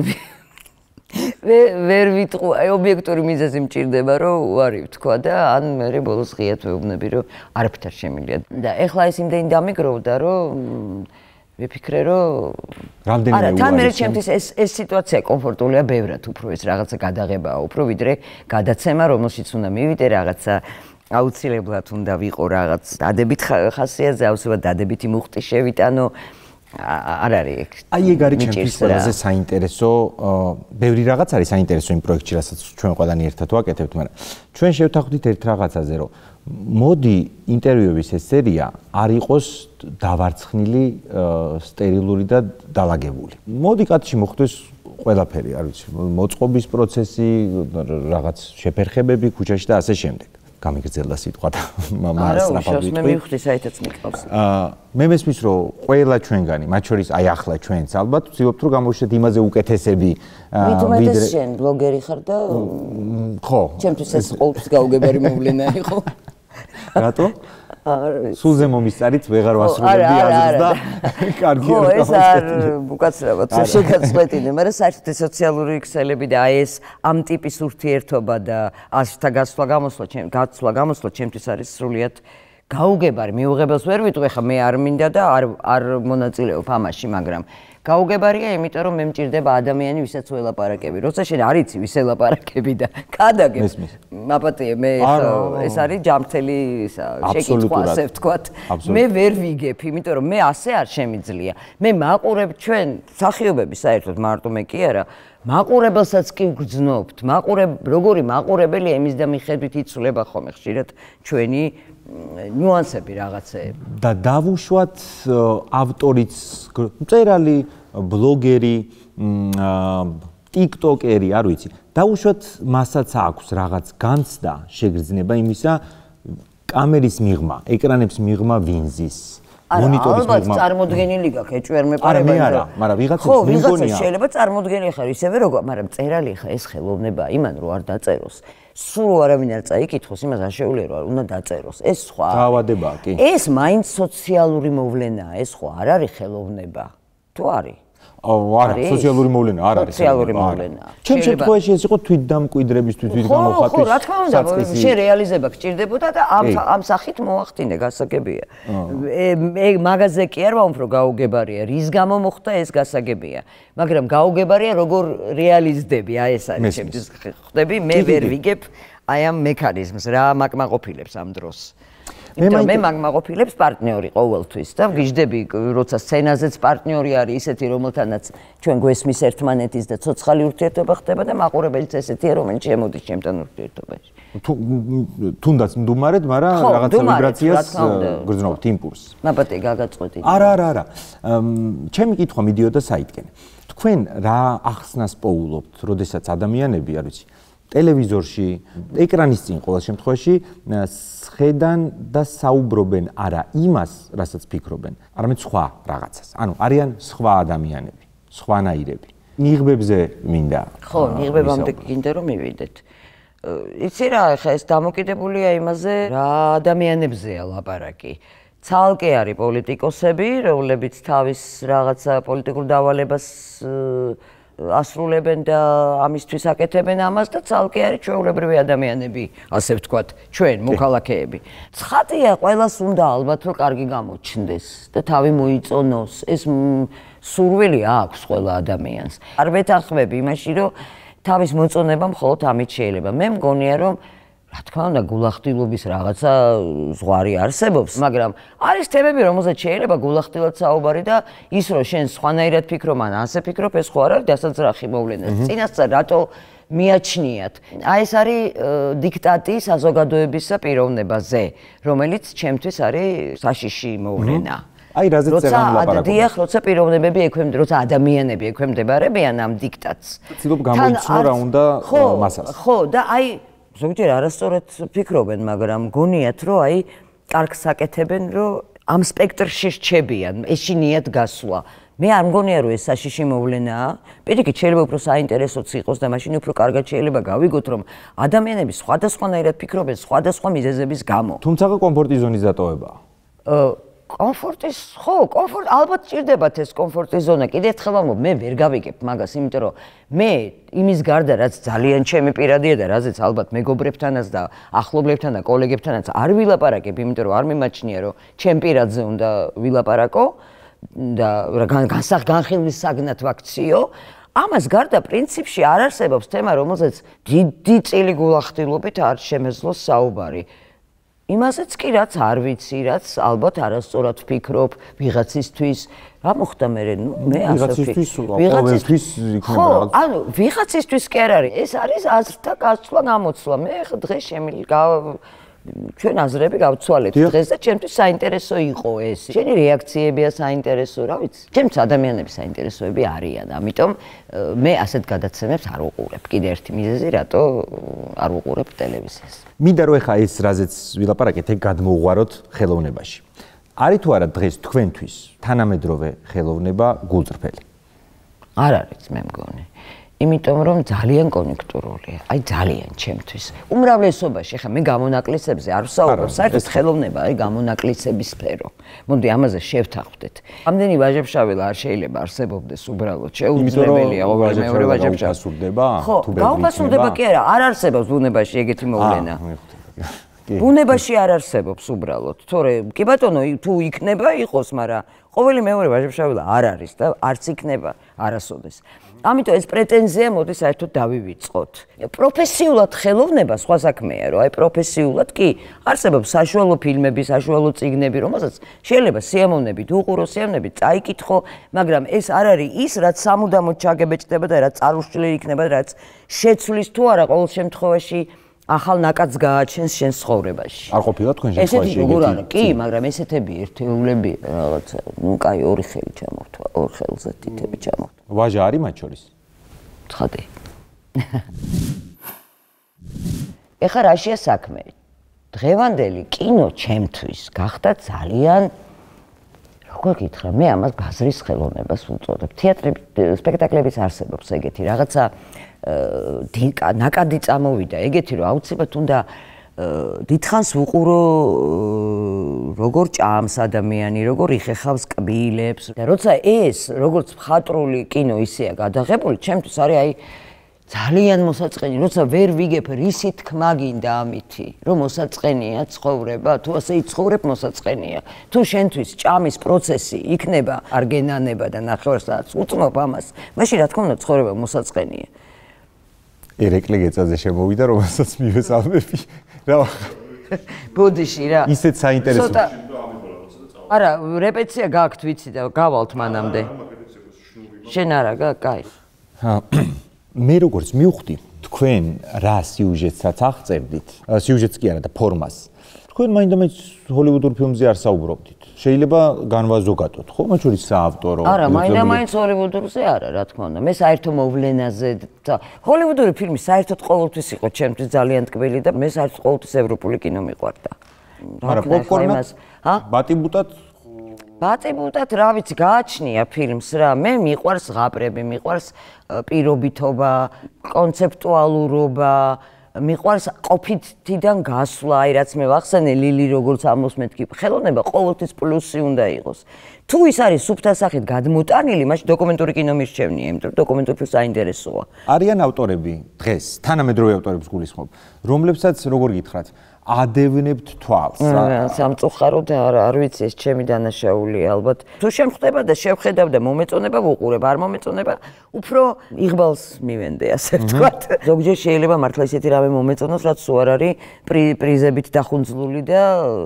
ვერ ვიტყუ, აი ობიექტური მიზეზი მჭირდება, რომ უარი ვთქვა და ან მე ბოლოს ღიად ვეუბნები, რომ არაფრით არ შემიძლია. და ეხლა ეს იმდენი დამიგროვდა, რომ ვიფიქრე, რომ რამდენიმე არა, თან მე ჩემთვის ეს ეს სიტუაცია კომფორტულია ბევრად, უფრო ეს რაღაცა გადაღებაა, უფრო ვიდრე გადაცემა, რომელშიც უნდა მივიდე რაღაცა აუცილებლად უნდა ვიყო რაღაც დადებით ხასიათზე, აუცილებლად დადებითი მუხტი შევიტანო. არ არის ეგ. აი ეგ არის ჩემთვის ყველაზე საინტერესო, ბევრი რაღაც არის საინტერესო იმ პროექტში, რასაც ჩვენ ყველანი ერთად ვაკეთებთ, მაგრამ ჩვენ შევთანხმდით ერთ რაღაცაზე, რომ მოდი ინტერვიუების ეს სერია არ იყოს დავარცხნილი, სტერილური და დაალაგებული. მოდი კაცში მოხდეს ყველაფერი, არ ვიცი, მოწყობის პროცესი, რაღაც შეფერხებები ქუჩაში და ასე შემდეგ. გამიგრძელდა სიტყვა და მას ნახავ ვიტყვი. მე მივხვდი საერთოდ მიყავს. აა მე მესმის რომ ყველა ჩვენგანი, მათ შორის აი ახლა ჩვენც ალბათ ვცდილობთ რომ გამოვშეთ იმაზე უკეთესები ვიდრე შენ ბლოგერი ხარ და ხო. ჩემთვის ეს ყოველთვის გაუგებარი მოვლენა იყო. რატო? სულზე მომისწარით ვეღარ ვასრულებდი აზრს და კარგი ხო, ეს არ უკაცრავად შეგაწყვეტინე, მაგრამ საერთოდ სოციალური ქსელები და აი ეს ამ ტიპის ურთიერთობა და ასთა გასვლა გამოსვლა, გასვლა გამოსვლა ჩემთვის არის სრულიად გაუგებარი. მიუღებელს ვერ ვიტყვი, ხა მე არ მინდა და არ არ მონაწილეობ ამაში, მაგრამ გაუგებარია, იმიტომ რომ მე მჭირდება ადამიანი, ვისაც ველაპარაკები. როცა შენ არ იცი ვის ელაპარაკები და კადაგებ. მაპატიე, მე ეს არის ჯამრთელი ისა, შეკითხვა, ასე ვთქვათ. მე ვერ ვიგებ, იმიტომ რომ მე ასე არ შემიძლია. მე მაყურებ ჩვენ სახიობები საერთოდ მარტო მე კი არა. მაყურებელსაც კი ვგრძნობთ. მაყურებ, როგორი მაყურებელია იმის და მიხედვით იცვლება ხოლმე ხშირად ჩვენი ნიუანსები რაღაცეები. და დავუშვათ ავტორიც, მწერალი, ბლოგერი, ტიკტოკერი, არ ვიცი. დავუშვათ მასაც აქვს რაღაც განცდა, შეგრძნება იმისა, კამერის მიღმა, ეკრანებს მიღმა ვინზის. მონიტორის მიღმა. ალბათ წარმოდგენილი გაქვს, ეჭვერ მეპარება. არა, მე არა, მაგრამ ვიღაცას მეგონია. ხო, ვიღაცას შეიძლება წარმოდგენილი ხარ ისევე როგორ, მაგრამ წერალი ხა ეს ხელოვნება იმან რო არ დაწეროს. სულ არავინ არ წაიკითხოს, იმას არ შეუძლია რომ უნდა დაწეროს. ეს სხვა. დაავადებაა, კი. ეს მაინც სოციალური მოვლენაა, ეს ხო არ არის ხელოვნება. თუ არის? არა, სოციალური მოვლენა არ არის. სოციალური მოვლენა. ჩემ შემთხვევაში ეს იყო თვითდამკვიდრებისთვის, თვითგამოხატვის. ხო, რა თქმა უნდა, შე რეალიზება გჭირდებოდა და ამ ამ სახით მოახდინე, გასაგებია. მე მაგაზე კი არ ვამბობ, გაუგებარია, რის გამო მოხდა ეს გასაგებია. მაგრამ გაუგებარია, როგორ რეალიზდები, აი ეს არის ჩემთვის ხდები, მე ვერ ვიგებ აი ამ მექანიზმს, რა მაკმაყოფილებს ამ დროს. მე მე მაგმაყოფილებს პარტნიორი ყოველთვის და ვგიჟდები, როცა სცენაზეც პარტნიორი არის ისეთი, რომელთანაც ჩვენ გვესმის ერთმანეთის და ცოცხალი ურთიერთობა ხდება და მაყურებელიც ესეთია, რომელიც შემოდის ჩემთან ურთიერთობაში. თუნდაც მდუმარედ, მაგრამ რაღაცა ვიბრაციას გრძნობთ იმპულსს. მაპატიე, გაგაწყვეტინე. არა, არა, არა. ჩემი კითხვა მიდიოდა საითკენ. თქვენ რა ახსნას პოულობთ, როდესაც ადამიანები, არ ვიცი, ტელევიზორში, ეკრანის წინ ყოველ შემთხვევაში ხედან და საუბრობენ არა იმას, რასაც ფიქრობენ, არამედ სხვა რაღაცას. ანუ არიან სხვა ადამიანები, სხვანაირები. ნიღბებზე მინდა. ხო, ნიღბებამდე გინდა რომ მივიდეთ. იცი რა, ხა ეს დამოკიდებულია იმაზე, რა ადამიანებზეა ლაპარაკი. ცალკე არის პოლიტიკოსები, რომლებიც თავის რაღაცა პოლიტიკურ დავალებას ასრულებენ და ამისთვის აკეთებენ ამას და ცალკე არის ჩვეულებრივი ადამიანები, ასე ვთქვათ, ჩვენ მოქალაქეები. ცხადია, ყველას უნდა ალბათ რომ კარგი გამოჩნდეს და თავი მოიწონოს. ეს სურვილი აქვს ყველა ადამიანს. არ ვეთანხმები იმაში, რომ თავის მოწონება მხოლოდ ამით შეიძლება. მე მგონია, რომ რა თქმა უნდა, გულახდილობის რაღაცა ზღვარი არსებობს, მაგრამ არის თემები, რომელზეც შეიძლება გულახდილად საუბარი და ის რომ შენ სხვანაირად ფიქრობ, ან ასე ფიქრობ, ეს ხო არ არის დასაძრახი მოვლენა. წინასწარ რატო მიაჩნიათ? აი ეს არის დიქტატი საზოგადოებისა პიროვნებაზე, რომელიც ჩემთვის არის საშიში მოვლენა. აი რაზეც წერან ლაპარაკობ. დიახ, როცა პიროვნებები ექვემდებარებიან, როცა ადამიანები ექვემდებარებიან ამ დიქტატს. ცდილობ გამოიცნო რა უნდა მასას. ხო, და აი ზოგჯერ არასწორად ფიქრობენ, მაგრამ გონიათ, რომ აი კარგს აკეთებენ, რომ ამ სპექტრში რჩებიან, ეშინიათ გასვლა. მე არ მგონია, რომ ეს საშიში მოვლენაა. პირიქით, შეიძლება უფრო საინტერესოც იყოს და მაშინ უფრო კარგად შეიძლება გავიგოთ, რომ ადამიანები სხვადასხვანაირად ფიქრობენ სხვადასხვა მიზეზების გამო. თუმცა კომფორტის ზონის დატოვებაა. კომფორტის, ხო, კომფორტ, ალბათ ჭირდებათ ეს კომფორტის ზონა. კიდევ ერთხელ ვამბობ, მე ვერ გავიგებ მაგას, იმიტომ რომ მე იმის გარდა, რაც ძალიან ჩემი პირადია და რაზეც ალბათ მეგობრებთანაც და ახლობლებთან და კოლეგებთანაც არ ვილაპარაკებ, იმიტომ რომ არ მიმაჩნია, რომ ჩემ პირადზე უნდა ვილაპარაკო და განხილვის საგნად ვაქციო. ამას გარდა პრინციპში არ არსებობს თემა, რომელზეც დიდი წილი გულახდილობით არ შემეძლოს საუბარი. იმასაც კი რაც არ ვიცი, რაც ალბათ არასწორად ვფიქრობ ვიღაცისთვის, რა მოხდა მე, ნუ მე ასე ვფიქრობ. ვიღაცისთვის იქნება რაღაც. ანუ ვიღაცისთვის კი არ არის, ეს არის აზრთა გაცვლა, გამოცვლა. მე ხა დღეს შემიძლია ჩვენ აზრები გავცვალეთ დღეს და ჩემთვის საინტერესო იყო ეს. შენი რეაქციებია საინტერესო, რა ვიცი. ჩემთვის ადამიანების საინტერესოები არიან, ამიტომ მე ასეთ გადაცემებს არ ვუყურებ. კიდე ერთი მიზეზი, რატო არ ვუყურებ ტელევიზიას. მინდა რომ ეხა ეს რაზეც ვილაპარაკეთ, ეგ გადმოუღვაროთ ხელოვნებაში. არის თუ არა დღეს თქვენთვის თანამედროვე ხელოვნება გულწრფელი? არ არის, მე მგონი. იმიტომ რომ ძალიან კონიუნქტურულია, აი ძალიან ჩემთვის. უმრავლესობაში ხა მე გამონაკლისებზე არ ვსაუბრობ, საერთოდ ხელოვნება არის გამონაკლისების სფერო. მოდი ამაზე შევთანხმდეთ. ამდენი ვაჟებშაველა არ შეიძლება არსებობდეს უბრალოდ, შეუძლებელია ყოველი მეორე ვაჟებშაველა გასურდება? ხო, გაუპასურდება კი არა, არ არსებობს ბუნებაში ეგეთი მოვლენა. ბუნებაში არ არსებობს უბრალოდ, თორე კი ბატონო, თუ იქნება იყოს, მაგრამ ყოველი მეორე ვაჟებშაველა არ არის და არც იქნება არასოდეს. ამიტომ ეს პრეტენზია მოდი საერთოდ დავივიწყოთ. პროფესიულად ხელოვნება სხვა საქმეა, რომ აი პროფესიულად კი არსებობს საშუალო ფილმები, საშუალო წიგნები, რომელსაც შეიძლება სიამოვნებით უყურო, სიამოვნებით წაიკითხო, მაგრამ ეს არ არის ის, რაც სამუდამოდ ჩაგებეჭდება და რაც წარუშლილი იქნება, რაც შეცვლის თუ არა ყოველ შემთხვევაში ახალ ნაკადს გააჩენს შენს ცხოვრებაში. არ ყოფილა თქვენ შემთხვევაში ეგეთი? ესეთი როგორ არა? კი, მაგრამ ესეთები ერთეულები რაღაცა, ნუ კაი ორი ხელი ჩამოვთვა, ორ ხელზე თითები ჩამოვთვა. ვაჟა არის მათ შორის? ცხადე. ეხლა რაშია საქმე? დღევანდელი კინო ჩემთვის გახდა ძალიან როგორ გითხრა, მე ამას ბაზრის ხელოვნებას ვუწოდებ. თეატრები, სპექტაკლებიც არსებობს ეგეთი რაღაცა ნაკადი წამოვიდა, ეგეთი რომ აუცილებლად უნდა დიდხანს ვუყურო როგორ ჭამს ადამიანი, როგორ იხეხავს კბილებს და როცა ეს როგორც მხატვრული კინო ისეა გადაღებული, ჩემთვის არის აი ძალიან მოსაწყენი, როცა ვერ ვიგებ რისი თქმა გინდა ამითი, რომ მოსაწყენია ცხოვრება, თუ ასე იცხოვრებ მოსაწყენია. თუ შენთვის ჭამის პროცესი იქნება არ გენანება და ნახევარსაც უწმობ ამას, მაშინ რა თქმა უნდა ცხოვრება მოსაწყენია. ერეკლე გეწაზე შემოვიდა, რომელსაც მივეწამები. რა ბოდიში რა. ისეთ საინტერესო. არა, რეპეტიცია გაქვთ, ვიცი და გავალთ მანამდე. შენ არა, კაი. მე როგორც მივხვდი, თქვენ რა სიუჟეტსაც აღწერდით, სიუჟეტს კი არა და ფორმას. თქვენ მაინდა-მაინც ჰოლივუდურ ფილმზე არ საუბრობდით. შეიძლება განვაზოგადოთ, ხო? მათ შორის საავტორო. არა, მაინდა-მაინც ჰოლივუდურზე არა, რა თქმა უნდა. მე საერთო მოვლენაზე და ჰოლივუდური ფილმი საერთოდ ყოველთვის იყო ჩემთვის ძალიან ტკბილი და მე საერთოდ ყოველთვის ევროპული კინო მიყვარდა. არა, პოპკორნა? ჰა? ბატიბუტად ბატიბუტად რა ვიცი, გააჩნია ფილმს რა. მე მიყვარს ზღაპრები, მიყვარს პირობითობა, კონცეპტუალურობა, მიყვარს ყოფითიდან გასვლა, აი რაც მე ვახსენე ლილი როგორც ამოს მეთქი. ხელოვნება ყოველთვის პლუსი უნდა იყოს. თუ ის არის სუფთა სახით გადმოტანილი, მაშინ დოკუმენტური კინო მირჩევნია, იმიტომ რომ დოკუმენტური ფილმი საინტერესოა. არიან ავტორები დღეს, თანამედროვე ავტორებს გულისხმობ, რომლებსაც როგორ გითხრათ, ადევნებთ თვალს. სამწუხაროდ არ არ ვიცი ეს ჩემი დანაშაულია ალბათ. თუ შემხდება და შევხედავ და მომეწონება ვუყურებ, არ მომეწონება, უფრო იღბალს მივენდე, ასე ვთქვათ. ზოგჯერ შეიძლება მართლა ისეთი რამე მომეწონოს, რაც სულ არ არის პრიზებით დახუნძლული და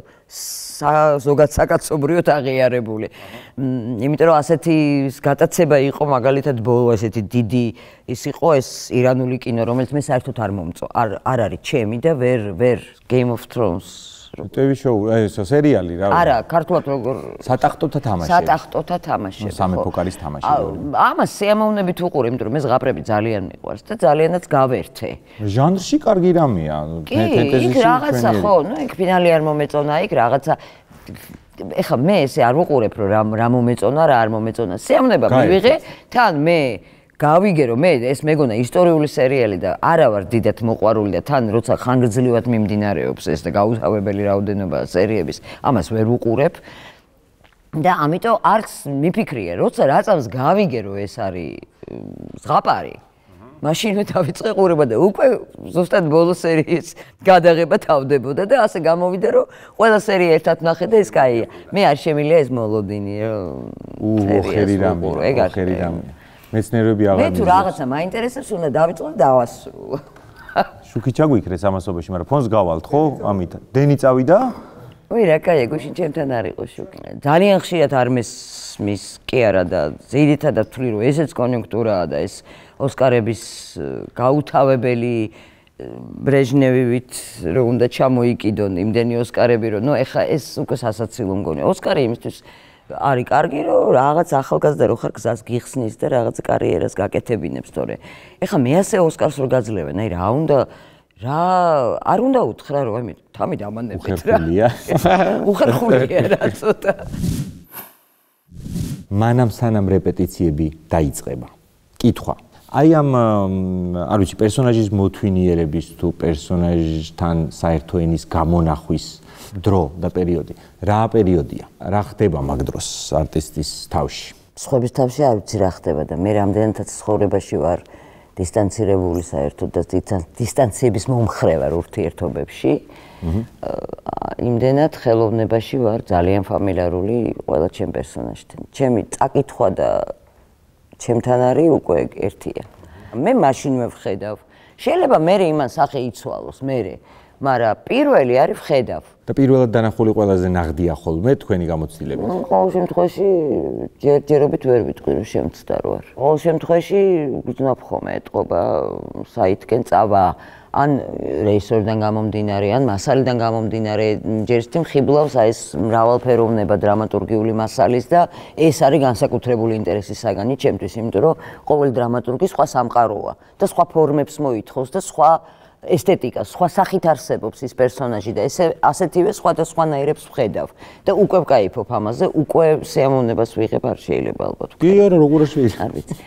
ზოგადად საკაცობრიოდ აღიარებული. იმიტომ რომ ასეთი გატაცება იყო მაგალითად ბოლო ესეთი დიდი ის იყო ეს ირანული კინო, რომელიც მე საერთოდ არ მომწო. არ არ არის ჩემი და ვერ ვერ Game of Thrones ტი ვი შოუ, ეს სერიალი რა. არა, ქართულად როგორ სატახტოთა თამაშები. სატახტოთა თამაშები. სამეფო კარის თამაშები. ამას სიამოვნებით ვუყურე, იმიტომ რომ მე ზღაპრები ძალიან მიყვარს და ძალიანაც გავერთე. ჟანრში კარგი რამეა, ფენტეზიში. იქ რაღაცა ხო, ნუ იქ ფინალი არ მომეწონა, იქ რაღაცა ეხა მე ესე არ ვუყურებ რომ რა მომეწონა, რა არ მომეწონა. სიამოვნება მივიღე, თან მე გავიგე რომ მე ეს მეგონა ისტორიული სერიალი და არა ვარ დიდად მოყვარული და თან როცა ხანგრძლივად მიმდინარეობს ეს და გაუთავებელი რაოდენობა სერიების ამას ვერ ვუყურებ და ამიტომ არც მიფიქრია როცა რაწამს გავიგე რომ ეს არის ზღაპარი მაშინვე დავიწყე ყურება და უკვე ზუსტად ბოლო სერიის გადაღება თავდებოდა და ასე გამოვიდა რომ ყველა სერია ერთად ნახე და ეს კაია მე არ შემილია ეს მოლოდინი რომ უხერი რამე უხერი რამე მეცნიერები აღარ მე თუ რაღაცა მაინტერესებს უნდა დავიწყო და დავასრულო. შუქი ჩაგვიქრეს ამასობაში, მაგრამ ფონს გავალთ ხო? ამით. დენი წავიდა? ой, რა კაია, გუშინ ჩემთან არ იყო შუქი. ძალიან ხშირად არ მესმის კი არა და ძირითადად ვთვლი რომ ესეც კონიუნქტურაა და ეს ოსკარების გაუთავებელი ბრეჟნევივით რომ უნდა ჩამოიკიდონ იმდენი ოსკარები რომ ნუ ეხა ეს უკვე სასაცილო მგონია. ოსკარი იმისთვის არის კარგი რომ რაღაც ახალგაზრდა რო ხარ გზას გიხსნის და რაღაც კარიერას გაკეთებინებს თორე ეხლა მე ასე ოსკარს რო გაძლევენ აი რა უნდა რა არ უნდა უთხრა რომ აი თამი დამანებით რა უხერხულია უხერხულია რა ცოტა მანამ სანამ რეპეტიციები დაიწყება კითხვა აი ამ არ ვიცი პერსონაჟის მოთვინიერების თუ პერსონაჟთან საერთო ენის გამონახვის დრო და პერიოდი რა პერიოდია რა ხდება მაგ დროს არტისტის თავში სხვების თავში არ ვიცი რა ხდება და მე რამდენადაც ცხოვრებაში ვარ დისტანცირებული საერთოდ და დისტანციების მომხრე ვარ ურთიერთობებში იმდენად ხელოვნებაში ვარ ძალიან ფამილიარული ყველა ჩემ პერსონაჟთან ჩემი წაკითხვა და ჩემთან არის უკვე ერთია მე მაშინვე ვხედავ შეიძლება მე იმან სახე იცვალოს მე მაგრამ პირველი არის ვხედავ და პირველად დანახული ყველაზე ნაღდია ხოლმე თქვენი გამოცდილებით ყოველ შემთხვევაში ჯერჯერობით ვერ ვიტყვი რომ შემცდა რო არ ყოველ შემთხვევაში გძნობ ხოლმე ეთყობა საითკენ წავა ან რეჟისორიდან გამომდინარე ან მასალიდან გამომდინარე ჯერ ისეთი მხიბლავს აი ეს მრავალფეროვნება დრამატურგიული მასალის და ეს არის განსაკუთრებული ინტერესის საგანი ჩემთვის იმიტომ რომ ყოველი დრამატურგი სხვა სამყაროა და სხვა ფორმებს მოითხოვს და სხვა ესთეტიკა, სხვა სახით არსებობს ის პერსონაჟი და ესე ასეთივე სხვადასხვანაირებს ვხედავ და უკვე ვკაიფობ ამაზე, უკვე სიამოვნებას ვიღებ არ შეიძლება ალბათ. კი არა, როგორ შეიძლება? არ ვიცი.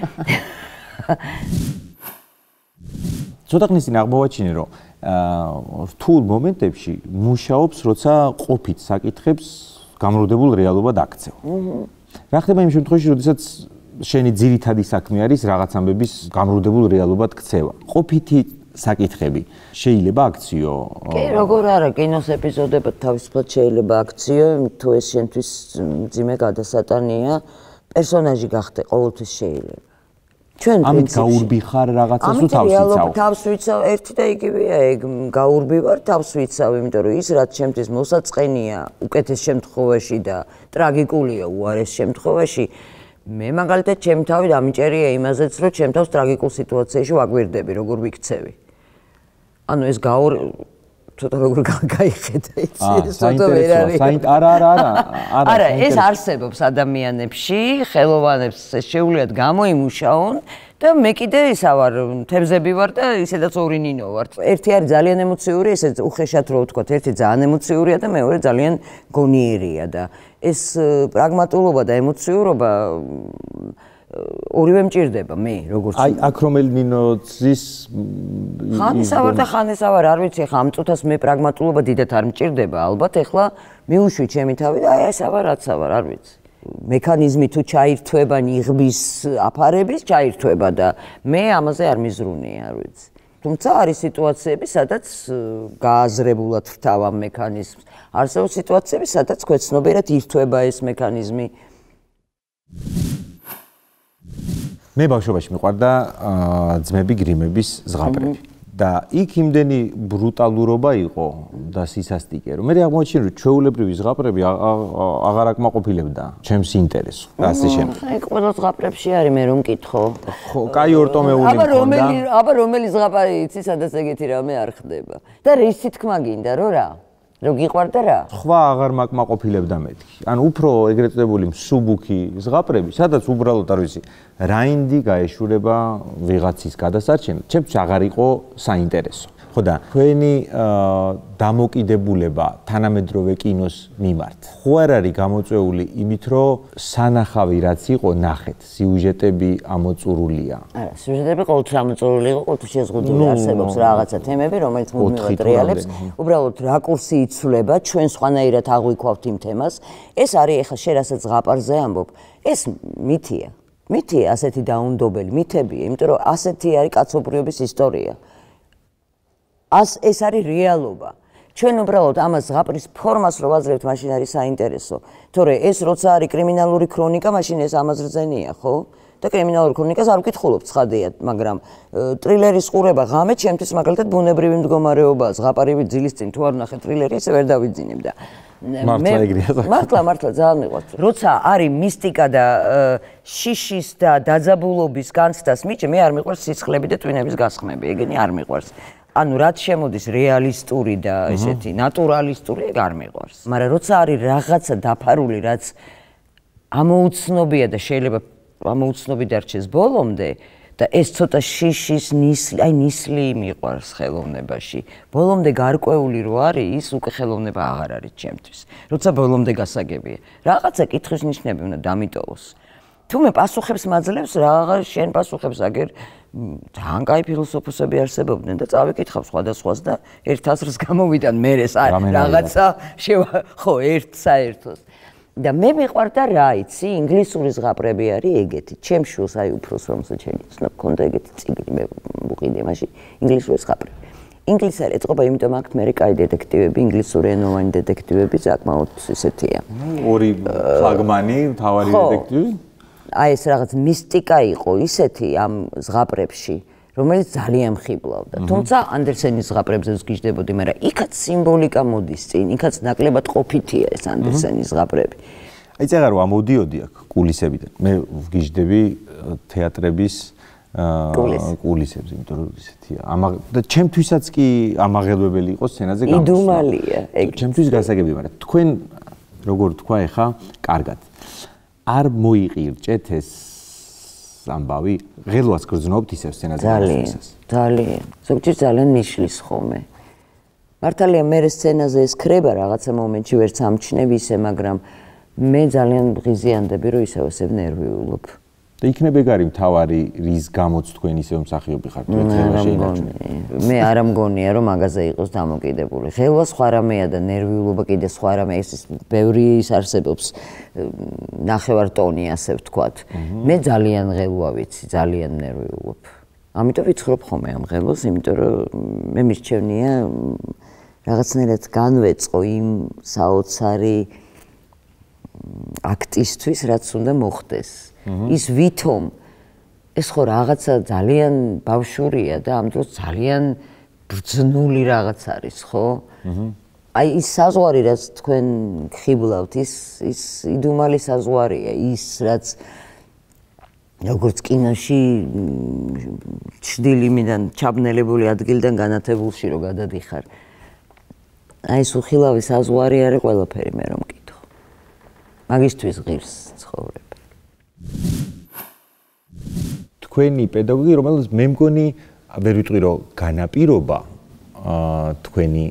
ცოტა ხნის წინ აღმოვაჩინე, რომ რთულ მომენტებში მუშაობს, როცა ყოფით საკითხებს გამრუდებულ რეალობად აქცევ. რა ხდება იმ შემთხვევაში, როდესაც შენი ძირითადი საქმე არის რაღაც ამბების გამრუდებულ რეალობად ქცევა. ყოფითი საკითხები შეიძლება აქციო? კი, როგორ არა, კინოს ეპიზოდებად თავისუფლად შეიძლება აქციო, თუ ეს შენთვის მძიმე გადასატანია, პერსონაჟი გახდე ყოველთვის შეიძლება. ჩვენ ამით გაურბიხარ რაღაცას თუ თავს იცავ? ამით თავს ვიცავ, ერთი და იგივეა, ეგ გაურბივარ, თავს ვიცავ, იმიტომ რომ ის რაც ჩემთვის მოსაწყენია, უკეთეს შემთხვევაში და ტრაგიკულია უარეს შემთხვევაში მე მაგალითად ჩემ თავი დამიჭერია იმაზეც რომ ჩემ თავს ტრაგიკულ სიტუაციაში ვაგვირდები როგორ ვიქცევი ანუ ეს გაურ ცოტა როგორ გაიხედა იცი ეს ცოტა ვერ არის საინტერესოა არა არა არა არა ეს არსებობს ადამიანებში ხელოვანებს შეუძლიათ გამოიმუშაონ და მე კიდე ისა ვარ თევზები ვარ და ისედაც ორი ნინო ვარ ერთი არის ძალიან ემოციური ესე უხეშად რო ვთქვა ერთი ძალიან ემოციურია და მეორე ძალიან გონიერია და ეს პრაგმატულობა და ემოციურობა ორივე მჭირდება მე როგორც აი აქ რომელი ნინოძის ხანისავარ და ხანისავარ არ ვიცი ხა ამ წუთას მე პრაგმატულობა დიდად არ მჭირდება ალბათ ეხლა მიუშვი ჩემი თავი და აი ესა ვარ რაცა ვარ არ ვიცი მექანიზმი თუ ჩაირთვება ნიღბის აფარების ჩაირთვება და მე ამაზე არ მიზრუნია არ ვიცი თუმცა არის სიტუაციები სადაც გააზრებულად ვთავ ამ მექანიზმს არსებობს სიტუაციები სადაც ქვეცნობიერად ირთვება ეს მექანიზმი მე ბავშვობაში მიყვარდა ძმები გრიმების ზღაპრები და იქ იმდენი ბრუტალურობა იყო და სისასტიკე რომ მე აღმოჩინე რომ ჩვეულებრივი ზღაპრები აღარ აკმაყოფილებდა ჩემს ინტერესს და ასე შემდეგ. აი ყველა ზღაპრებში არის მე რომ მკითხო. ხო, კაი ორტომეული მქონდა. აბა რომელი აბა რომელი ზღაპარი იცი სადაც ეგეთი რამე არ ხდება. და რისი თქმა გინდა რო რა? რო გიყვარდა რა? სხვა აღარ მაკმაყოფილებდა მეთქი. ანუ უფრო ეგრეთ წოდებული მსუბუქი ზღაპრები, სადაც უბრალოდ არ ვიცი, რაინდი გაეშურება ვიღაცის გადასარჩენად, ჩემთვის აღარ იყო საინტერესო. ხო და თქვენი დამოკიდებულება თანამედროვე კინოს მიმართ. ხო არ არის გამოწვეული იმით, რომ სანახავი რაც იყო, ნახეთ, სიუჟეტები ამოწურულია. არა, სიუჟეტები ყოველთვის ამოწურული იყო, ყოველთვის შეზღუდული არსებობს რაღაცა თემები, რომელიც მუდმივად რეალებს. უბრალოდ რაკურსი იცვლება, ჩვენ სხვანაირად აღვიქვავთ იმ თემას. ეს არის ეხლა შენ რასაც ზღაპარზე ამბობ. ეს მითია. მითია ასეთი დაუნდობელი მითებია, იმიტომ რომ ასეთი არის კაცობრიობის ისტორია. ას ეს არის რეალობა. ჩვენ უბრალოდ ამას ზღაპრის ფორმას რო ვაძლევთ, მაშინ არის საინტერესო. თორე ეს როცა არის კრიმინალური ქრონიკა, მაშინ ეს ამაზრზენია, ხო? და კრიმინალური ქრონიკას არ ვკითხულობ ცხადია, მაგრამ ტრილერის ყურება ღამე ჩემთვის მაგალითად ბუნებრივი მდგომარეობაა. ზღაპარივი ძილის წინ თუ არ ნახე ტრილერი, ისე ვერ დავიძინებ და მართლა ეგრეა. მართლა მართლა ძალიან მიყვარს. როცა არის მისტიკა და შიშის და დაძაბულობის განცდას მიჭი, მე არ მიყვარს სიცხლები და ტვინების გასხმები, ეგენი არ მიყვარს. ანუ რაც შემოდის რეალისტური და ესეთი ნატურალისტური ეგ არ მიყვარს. მაგრამ როცა არის რაღაცა დაფარული, რაც ამოუცნობია და შეიძლება ამოუცნობი დარჩეს ბოლომდე და ეს ცოტა შიშის ნისლი, აი ნისლი მიყვარს ხელოვნებაში. ბოლომდე გარკვეული რო არის, ის უკვე ხელოვნება აღარ არის ჩემთვის. როცა ბოლომდე გასაგებია. რაღაცა კითხვის ნიშნები უნდა დამიტოვოს. თუ მე პასუხებს მაძლევს რა შენ პასუხებს აგერ ძალიან კაი ფილოსოფოსები არსებობდნენ და წავიკითხავ სხვადასხვას და ერთ აზრს გამოვიდან მე ეს რაღაცა ხო ერთ საერთოს და მე მიყვარდა რა იცი ინგლისური ზღაპრები არის ეგეთი ჩემ შულს აი უფროს რომელსაც შენი ცნო გქონდა ეგეთი წიგნი მე ვუყიდე მაშინ ინგლისური ზღაპრები ინგლისური ეწყობა იმიტომ აქ მე კაი დეტექტივები ინგლისური ენოვანი დეტექტივები საკმაოდ ისეთია ორი ფლაგმანი თავარი დეტექტივი აი ეს რაღაც მისტიკა იყო ისეთი ამ ზღაპრებში რომელიც ძალიან ხიბლავდა თუმცა ანდერსენის ზღაპრებზე ვსგიჟდებოდი მაგრამ იქაც სიმბოლიკა მოდის წინ იქაც ნაკლებად ყოფითია ეს ანდერსენის ზღაპრები აი წაღარო ამოდიოდი აქ კულისებიდან მე ვგიჟდები თეატრების კულისებს იმიტომ რომ ისეთია და ჩემთვისაც კი ამაღელვებელი იყო სცენაზე გამოსვლა იდუმალია ეგ ჩემთვის გასაგებია მაგრამ თქვენ როგორ თქვა ეხა კარგად არ მოიყირჭეთ ეს ამბავი ღელვას გრძნობთ ისევ სცენაზე ძალიან ძალიან ზოგჯერ ძალიან ნიშლის ხოლმე მართალია მე სცენაზე ეს ქრება რაღაცა მომენტში ვერც ამჩნევ ისე მაგრამ მე ძალიან ღიზიანდები რომ ისევ ესე ნერვიულობ და იქნება ეგარი მთავარი რის გამოც თქვენ ისევ მსახიობი ხართ თუ ეხლა შეინარჩუნეთ მე არ ამგონია რომ მაგაზე იყოს დამოკიდებული ღელვა სხვა რამეა და ნერვიულობა კიდე სხვა რამე ეს ბევრი ის არსებობს ნახევარ ტონი ასე ვთქვათ მე ძალიან ღელვა ვიცი ძალიან ნერვიულობ ამიტომ ვიცხრობ ხოლმე ამ ღელვას იმიტომ რომ მე მირჩევნია რაღაცნაირად განვეწყო იმ საოცარი აქტისთვის რაც უნდა მოხდეს ის ვითომ ეს ხო რაღაცა ძალიან ბავშვურია და ამ დროს ძალიან ბრძნული რაღაც არის ხო აი ის საზღვარი რაც თქვენ ხიბლავთ ის ის იდუმალი საზღვარია ის რაც როგორც კინოში ჩრდილიმიდან ჩაბნელებული ადგილიდან განათებულში რო გადადიხარ აი ეს უხილავი საზღვარი არის ყველაფერი მე რომ მკითხო მაგისთვის ღირს ცხოვრება თქვენი პედაგოგი რომელიც მე მგონი ვერ ვიტყვი რომ განაპირობა თქვენი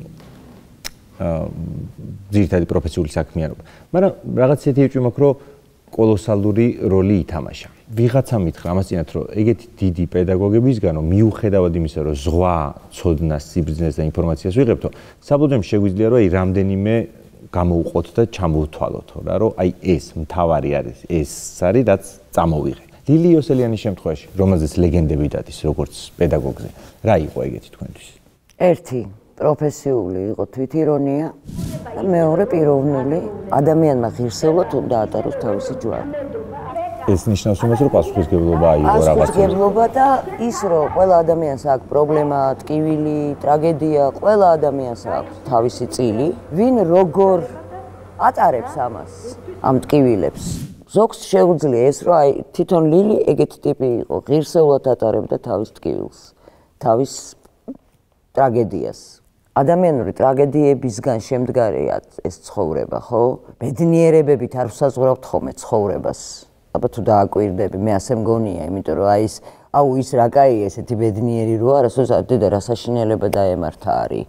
ძირითადი პროფესიული საქმიანობა მაგრამ რაღაც ისეთი ეჭვი მაქვს რომ კოლოსალური როლი ითამაშა ვიღაცა მითხრა ამას წინათ რომ ეგეთი დიდი პედაგოგებისგანო მიუხედავად იმისა რომ ზღვა ცოდნას სიბრძნეს და ინფორმაციას ვიღებთო საბოლოოდ შეგვიძლია რომ აი რამდენიმე გამოვუყოთ და ჩამოვთვალოთო რა რომ აი ეს მთავარი არის ეს არის რაც წამოვიღე ლილი იოსელიანის შემთხვევაში რომელზეც ლეგენდები დადის როგორც პედაგოგზე რა იყო ეგეთი თქვენთვის ერთი პროფესიული იყო თვითირონია და მეორე პიროვნული ადამიანმა ღირსეულად უნდა ატაროს თავისი ჯვარი ეს ნიშნავს იმას რომ პასუხისგებლობა აიღო რაღაცა პასუხისგებლობა და ის რომ ყველა ადამიანს აქვს პრობლემა ტკივილი ტრაგედია ყველა ადამიანს აქვს თავისი წილი ვინ როგორ ატარებს ამას ამ ტკივილებს ზოგს შეუძლია ეს რომ აი თვითონ ლილი ეგეთი ტიპი იყო ღირსეულად ატარებდა თავის ტკივილს თავის ტრაგედიას ადამიანური ტრაგედიებისგან შემდგარია ეს ცხოვრება ხო ბედნიერებებით არ ვსაზღვრავთ ხოლმე ცხოვრებას აბა თუ დააკვირდები მე ასე მგონია იმიტომ რომ აი ეს აუ ის რა კაია ესეთი ბედნიერი რო არა დედა რა საშინელება დაემართა არის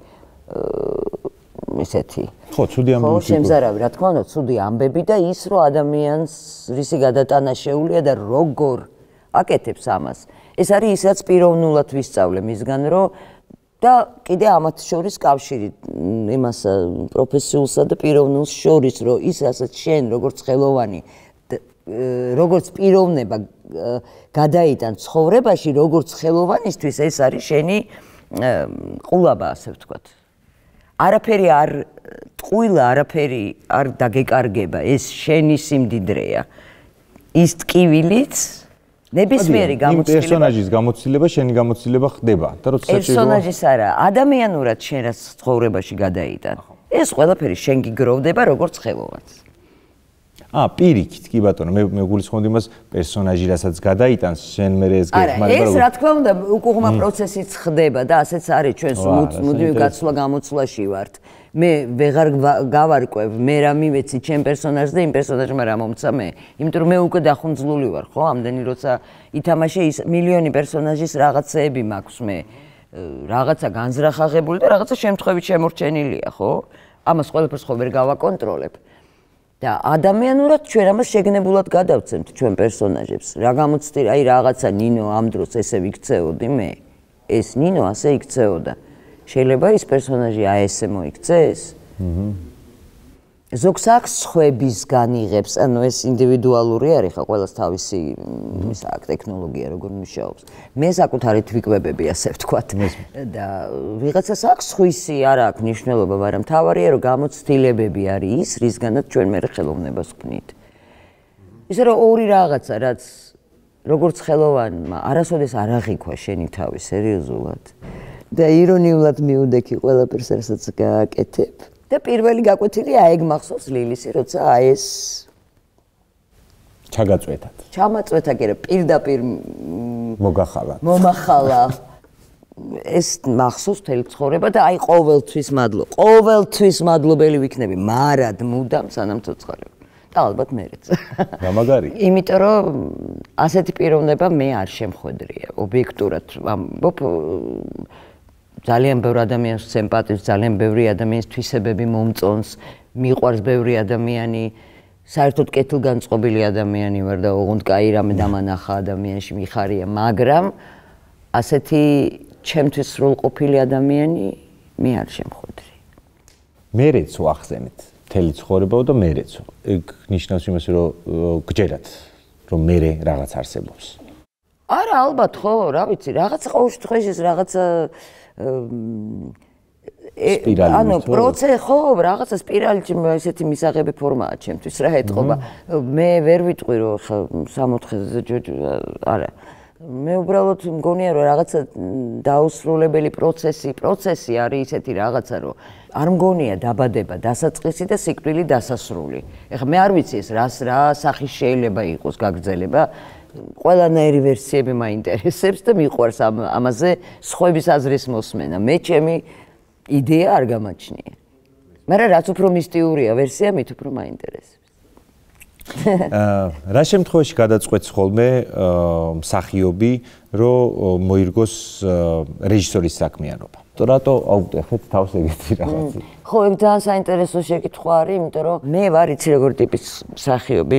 ისეთი ხო ცუდი ამბები ხო შემზარავი რა თქმა უნდა ცუდი ამბები და ის რომ ადამიანს რისი გადატანა შეუძლია და როგორ აკეთებს ამას ეს არის ის რაც პიროვნულად ვისწავლე მისგან რომ და კიდე ამათ შორის კავშირი იმას პროფესიულსა და პიროვნულს შორის რომ ის რასაც შენ როგორც ხელოვანი როგორც პიროვნება გადაიტან ცხოვრებაში როგორც ხელოვანისთვის ეს არის შენი ყულაბა ასე ვთქვათ არაფერი არ ტყუილა არაფერი არ დაგეკარგება ეს შენი სიმდიდრეა ის ტკივილიც ნებისმიერი გამოცდილება პერსონაჟის გამოცდილება შენი გამოცდილება ხდება და როცა პერსონაჟის არა ადამიანურად შენ რაც ცხოვრებაში გადაიტან ეს ყველაფერი შენ გიგროვდება როგორც ხელოვანს აა პირიქით კი ბატონო მე მე გულისხმობდი იმას პერსონაჟი რასაც გადაიტანს შენ მე ეს გეხმარება არა ეს რა თქმა უნდა უკუღმა პროცესიც ხდება და ასეც არის ჩვენ მუდმივ გაცვლა გამოცვლაში ვართ მე ვეღარ გავარკვევ მე რა მივეცი ჩემ პერსონაჟზე იმ პერსონაჟმა რა მომცა მე იმიტომ რომ მე უკვე დახუნძლული ვარ ხო ამდენი როცა ითამაშე ის მილიონი პერსონაჟის რაღაცეები მაქვს მე რაღაცა განზრახაღებული და რაღაცა შემთხვევით შემორჩენილია ხო ამას ყველაფერს ხო ვერ გავაკონტროლებ და ადამიანურად ჩვენ ამას შეგნებულად გადავცემთ ჩვენ პერსონაჟებს. რა გამოცდილი, აი რაღაცა ნინო ამ დროს ესე ვიქცეოდი მე. ეს ნინო ასე იქცეოდა. შეიძლება ის პერსონაჟი აი ესე მოიქცეს? აჰა. ზოგს აქვს სხვებისგან იღებს, ანუ ეს ინდივიდუალური არის ხა ყველას თავისი ის აქ ტექნოლოგია როგორ მუშაობს. მე საკუთარი თვიკვებები ასე ვთქვათ და ვიღაცას აქვს სხვისი არ აქვს მნიშვნელობა, მაგრამ მთავარია რომ გამოცდილებები არის ის, რისგანაც ჩვენ მე ხელოვნებას ვქმნით. ისე რომ ორი რაღაცა, რაც როგორც ხელოვანმა არასოდეს არ აღიქვა შენი თავი სერიოზულად და ირონიულად მიუდექი ყველაფერს რასაც გააკეთებ. და პირველი გაკვეთილია აი ეგ მახსოვს ლილისი, როცა აი ეს ჩაგაწვეთათ. ჩამაწვეთა კი რა პირდაპირ მოგახალა. მომახალა. ეს მახსოვს მთელი ცხოვრება და აი ყოველთვის მადლობა. ყოველთვის მადლობელი ვიქნები, მარად მუდამ სანამ ცოცხალებ. და ალბათ მერეც. რა მაგარი? იმიტომ რომ ასეთი პიროვნება მე არ შემხვედრია, ობიექტურად ამბობ ძალიან ბევრი ადამიანს სიმპათიას, ძალიან ბევრი ადამიანის თვისებები მომწონს, მიყვარს ბევრი ადამიანი, საერთოდ კეთილგანწყობილი ადამიანი ვარ და ოღონდ კაი რამე დამანახა ადამიანში მიხარია, მაგრამ ასეთი ჩემთვის სრულყოფილი ადამიანი მე არ შემხვედრი. მერეც ვახსენეთ, მთელი ცხოვრებაო და მერეცო. ეგ ნიშნავს იმას, რომ გჯერათ, რომ მერე რაღაც არსებობს. არა, ალბათ ხო, რა ვიცი, რაღაცა ყოველ შემთხვევაში ეს რაღაცა ანუ პროცესი ხო რაღაცა სპირალში ესეთი მისაღები ფორმაა ჩემთვის რა ეთყობა მე ვერ ვიტყვი რომ ხა სამოთხეზე არა მე უბრალოდ მგონია რომ რაღაცა დაუსრულებელი პროცესი პროცესი არის ისეთი რაღაცა რომ არ მგონია დაბადება დასაწყისი და სიკვდილი დასასრული ეხლა მე არ ვიცი ეს რას რა სახის შეიძლება იყოს გაგრძელება ყველანაირი ვერსიები მაინტერესებს და მიყვარს ამაზე სხვების აზრის მოსმენა. მე ჩემი იდეა არ გამაჩნია. მაგრამ რაც უფრო მისტიურია ვერსია, მით უფრო მაინტერესებს. რა შემთხვევაში გადაწყვეტს ხოლმე მსახიობი, რომ მოირგოს რეჟისორის საქმიანობა? რატო აუგდახეთ თავს ეგეთი რაღაცა? ხო, ეგ ძალიან საინტერესო შეკითხვა არის, იმიტომ რომ მე ვარ იცი როგორ ტიპის მსახიობი.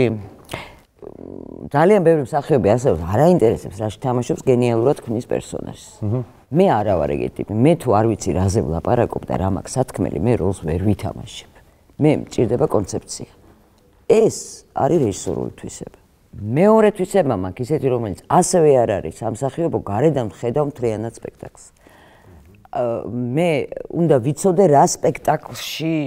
ძალიან ბევრი მსახიობი ასე არ აინტერესებს რა შეთამაშობს გენიალურად ქმნის პერსონაჟს. მე არა ვარ ეგეთი ტიპი. მე თუ არ ვიცი რაზე ვლაპარაკობ და რა მაქვს სათქმელი, მე როლს ვერ ვითამაშებ. მე მჭირდება კონცეფცია. ეს არის რეჟისორული თვისება. მეორე თვისება მაქვს ისეთი, რომელიც ასევე არ არის სამსახიობო, გარედან ხედავ მთლიანად სპექტაკლს. მე უნდა ვიცოდე რა სპექტაკლში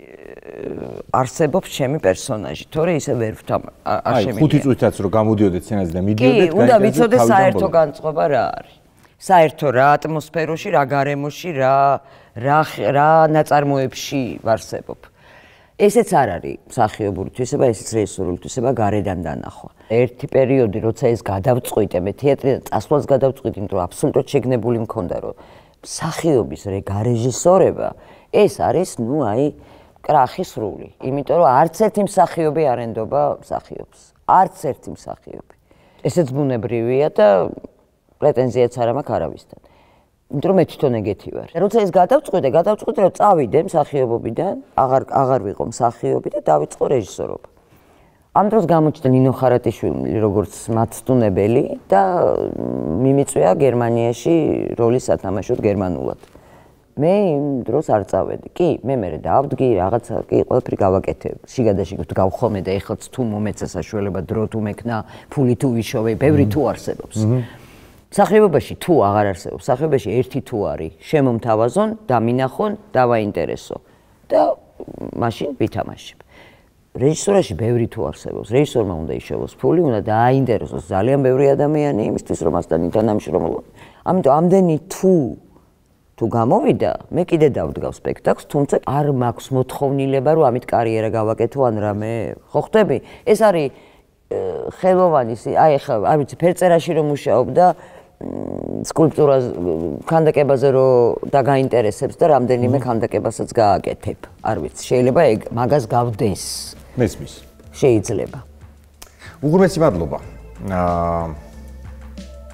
არსებობს ჩემი პერსონაჟი, თორე ისე ვერ ვთამ არ შემიძლია. აი, ხუთი წუთაც რო გამოდიოდეთ სცენაზე და მიდიოდეთ, კი, უნდა ვიცოდე საერთო განწყობა რა არის. საერთო რა ატმოსფეროში, რა გარემოში, რა რა რა ნაწარმოებში ვარსებობ. ესეც არ არის მსახიობური თვისება, ესეც რეჟისორული თვისება გარედან დანახვა. ერთი პერიოდი, როცა ეს გადავწყვიტე, მე თეატრიდან წასვლას გადავწყვიტე, იმიტომ რომ აბსოლუტურად შეგნებული მქონდა, რომ მსახიობის რეჟისორება ეს არის, ნუ აი კრახი სრული, იმიტომ რომ არც ერთი მსახიობი არ ენდობა მსახიობს. არც ერთი მსახიობი. ესეც ბუნებრივია და პრეტენზიაც არ მაქვს არავისთან. იმიტომ რომ მე თვითონ ეგეთი ვარ. როცა ეს გადავწყვიტე, გადავწყვიტე რომ წავიდე მსახიობობიდან, აღარ აღარ ვიყო მსახიობი და დავიწყო რეჟისორობა. ამ დროს გამოჩნდა ნინო ხარატიშვილი როგორც მაცდუნებელი და მიმიწვია გერმანიაში როლის სათამაშოდ გერმანულად. მე იმ დროს არ წავედი. კი, მე მერე დავდგი, რაღაცა კი ყველაფერი გავაკეთე. შიგადაში გავხომე და ეხლაც თუ მომეცა საშუალება დრო თუ მექნა, ფული თუ ვიშოვე, ბევრი თუ არსებობს. მსახიობობაში თუ აღარ არსებობს, მსახიობაში ერთი თუ არის, შემომთავაზონ, დამინახონ, დავაინტერესო და მაშინ ვითამაშებ. რეჟისორაში ბევრი თუ არსებობს. რეჟისორმა უნდა იშოვოს ფული, უნდა დააინტერესოს ძალიან ბევრი ადამიანი იმისთვის, რომ მასთან ითანამშრომლობ. ამიტომ ამდენი თუ თუ გამოვიდა, მე კიდე დავდგავ სპექტაკლს, თუმცა არ მაქვს მოთხოვნილება, რომ ამით კარიერა გავაკეთო ან რამე. ხო ხტები? ეს არის ხელოვანის, აი ახლა არ ვიცი, ფერწერაში რომ მუშაობ და სკულპტურაზე, ქანდაკებაზე რომ დაგაინტერესებს და რამდენიმე ქანდაკებასაც გააკეთებ. არ ვიცი, შეიძლება ეგ მაგას გავდეს. მესმის. შეიძლება. უღრმესი მადლობა. აა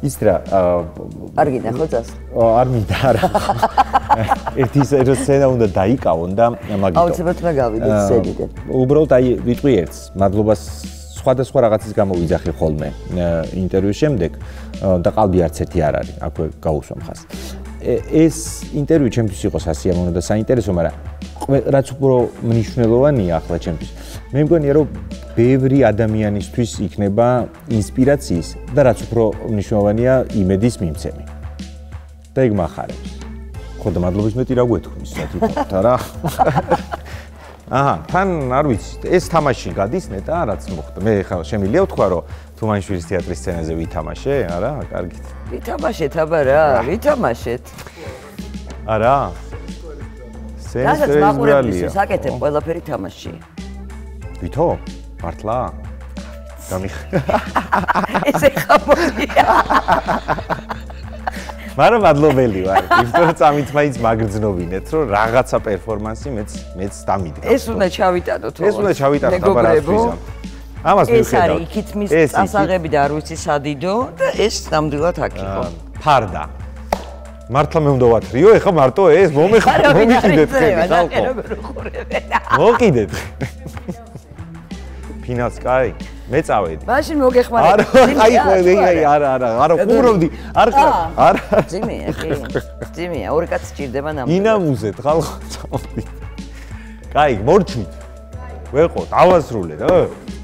ის რა არ გინდა ხო წასვლა? არ მინდა არა. ერთი სცენა უნდა დაიკავონ და მაგითო. აუცილებლად რა გავიდეთ სცენიდან. უბრალოდ აი ვიტყვი ერთს, მადლობას სხვადასხვა რაღაცის გამო ვიძახი ხოლმე ინტერვიუს შემდეგ და ყალბი არც ერთი არ არის, აქვე გაუსვა მხას. ეს ინტერვიუ ჩემთვის იყო სასიამოვნო და საინტერესო, მაგრამ რაც უფრო მნიშვნელოვანია ახლა ჩემთვის. მე მგონია რომ ბევრი ადამიანისთვის იქნება ინსპირაციის და რაც უფრო მნიშვნელოვანია იმედის მიმცემი. და ეგ მახარებს. ხო და მადლობის მეტი რა გვეთქვი სათითოთ არა? აჰა, თან არ ვიცი, ეს თამაში გადის ნეტა, რაც მოხდა. მე ხა შემიძლია ვთქვა, რომ თუმანიშვილის თეატრის სცენაზე ვითამაშე, არა? კარგით. ვითამაშეთ, აბა რა, ვითამაშეთ. არა? რასაც მაყურებელს აკეთებ ყველაფერი თამაშია. ვითო? მართლა? გამიხ. ესე ხამოდია. მაგრამ მადლობელი ვარ. იმიტომ რომ წამით მაინც მაგრძნობინეთ, რომ რაღაცა პერფორმანსი მეც მეც დამიდგა. ეს უნდა ჩავიტანოთ. ეს უნდა ჩავიტანოთ აბა რა ვიზამ. ამას მივხედავთ. ეს არის იქით მის წასაღები და არ ვიცი სადიდო და ეს ნამდვილად აქ იყო. ფარდა. მართლა მე უნდა ვათრიო, ეხა მარტო ეს მომეხარა მომიყიდეთ ხელი ხალხო. მოკიდეთ. ფინალს კაი, მე წავედი. მაშინ მოგეხმარებათ. აი აი აი არა არა, არა ყურავდი. არ არა. ძიმია, კი. ძიმია, ორი კაცი ჭირდება ნამდვილად. ინამუზეთ ხალხო წავედი. კაი, მორჩით. ვეყო, დავასრულე რა.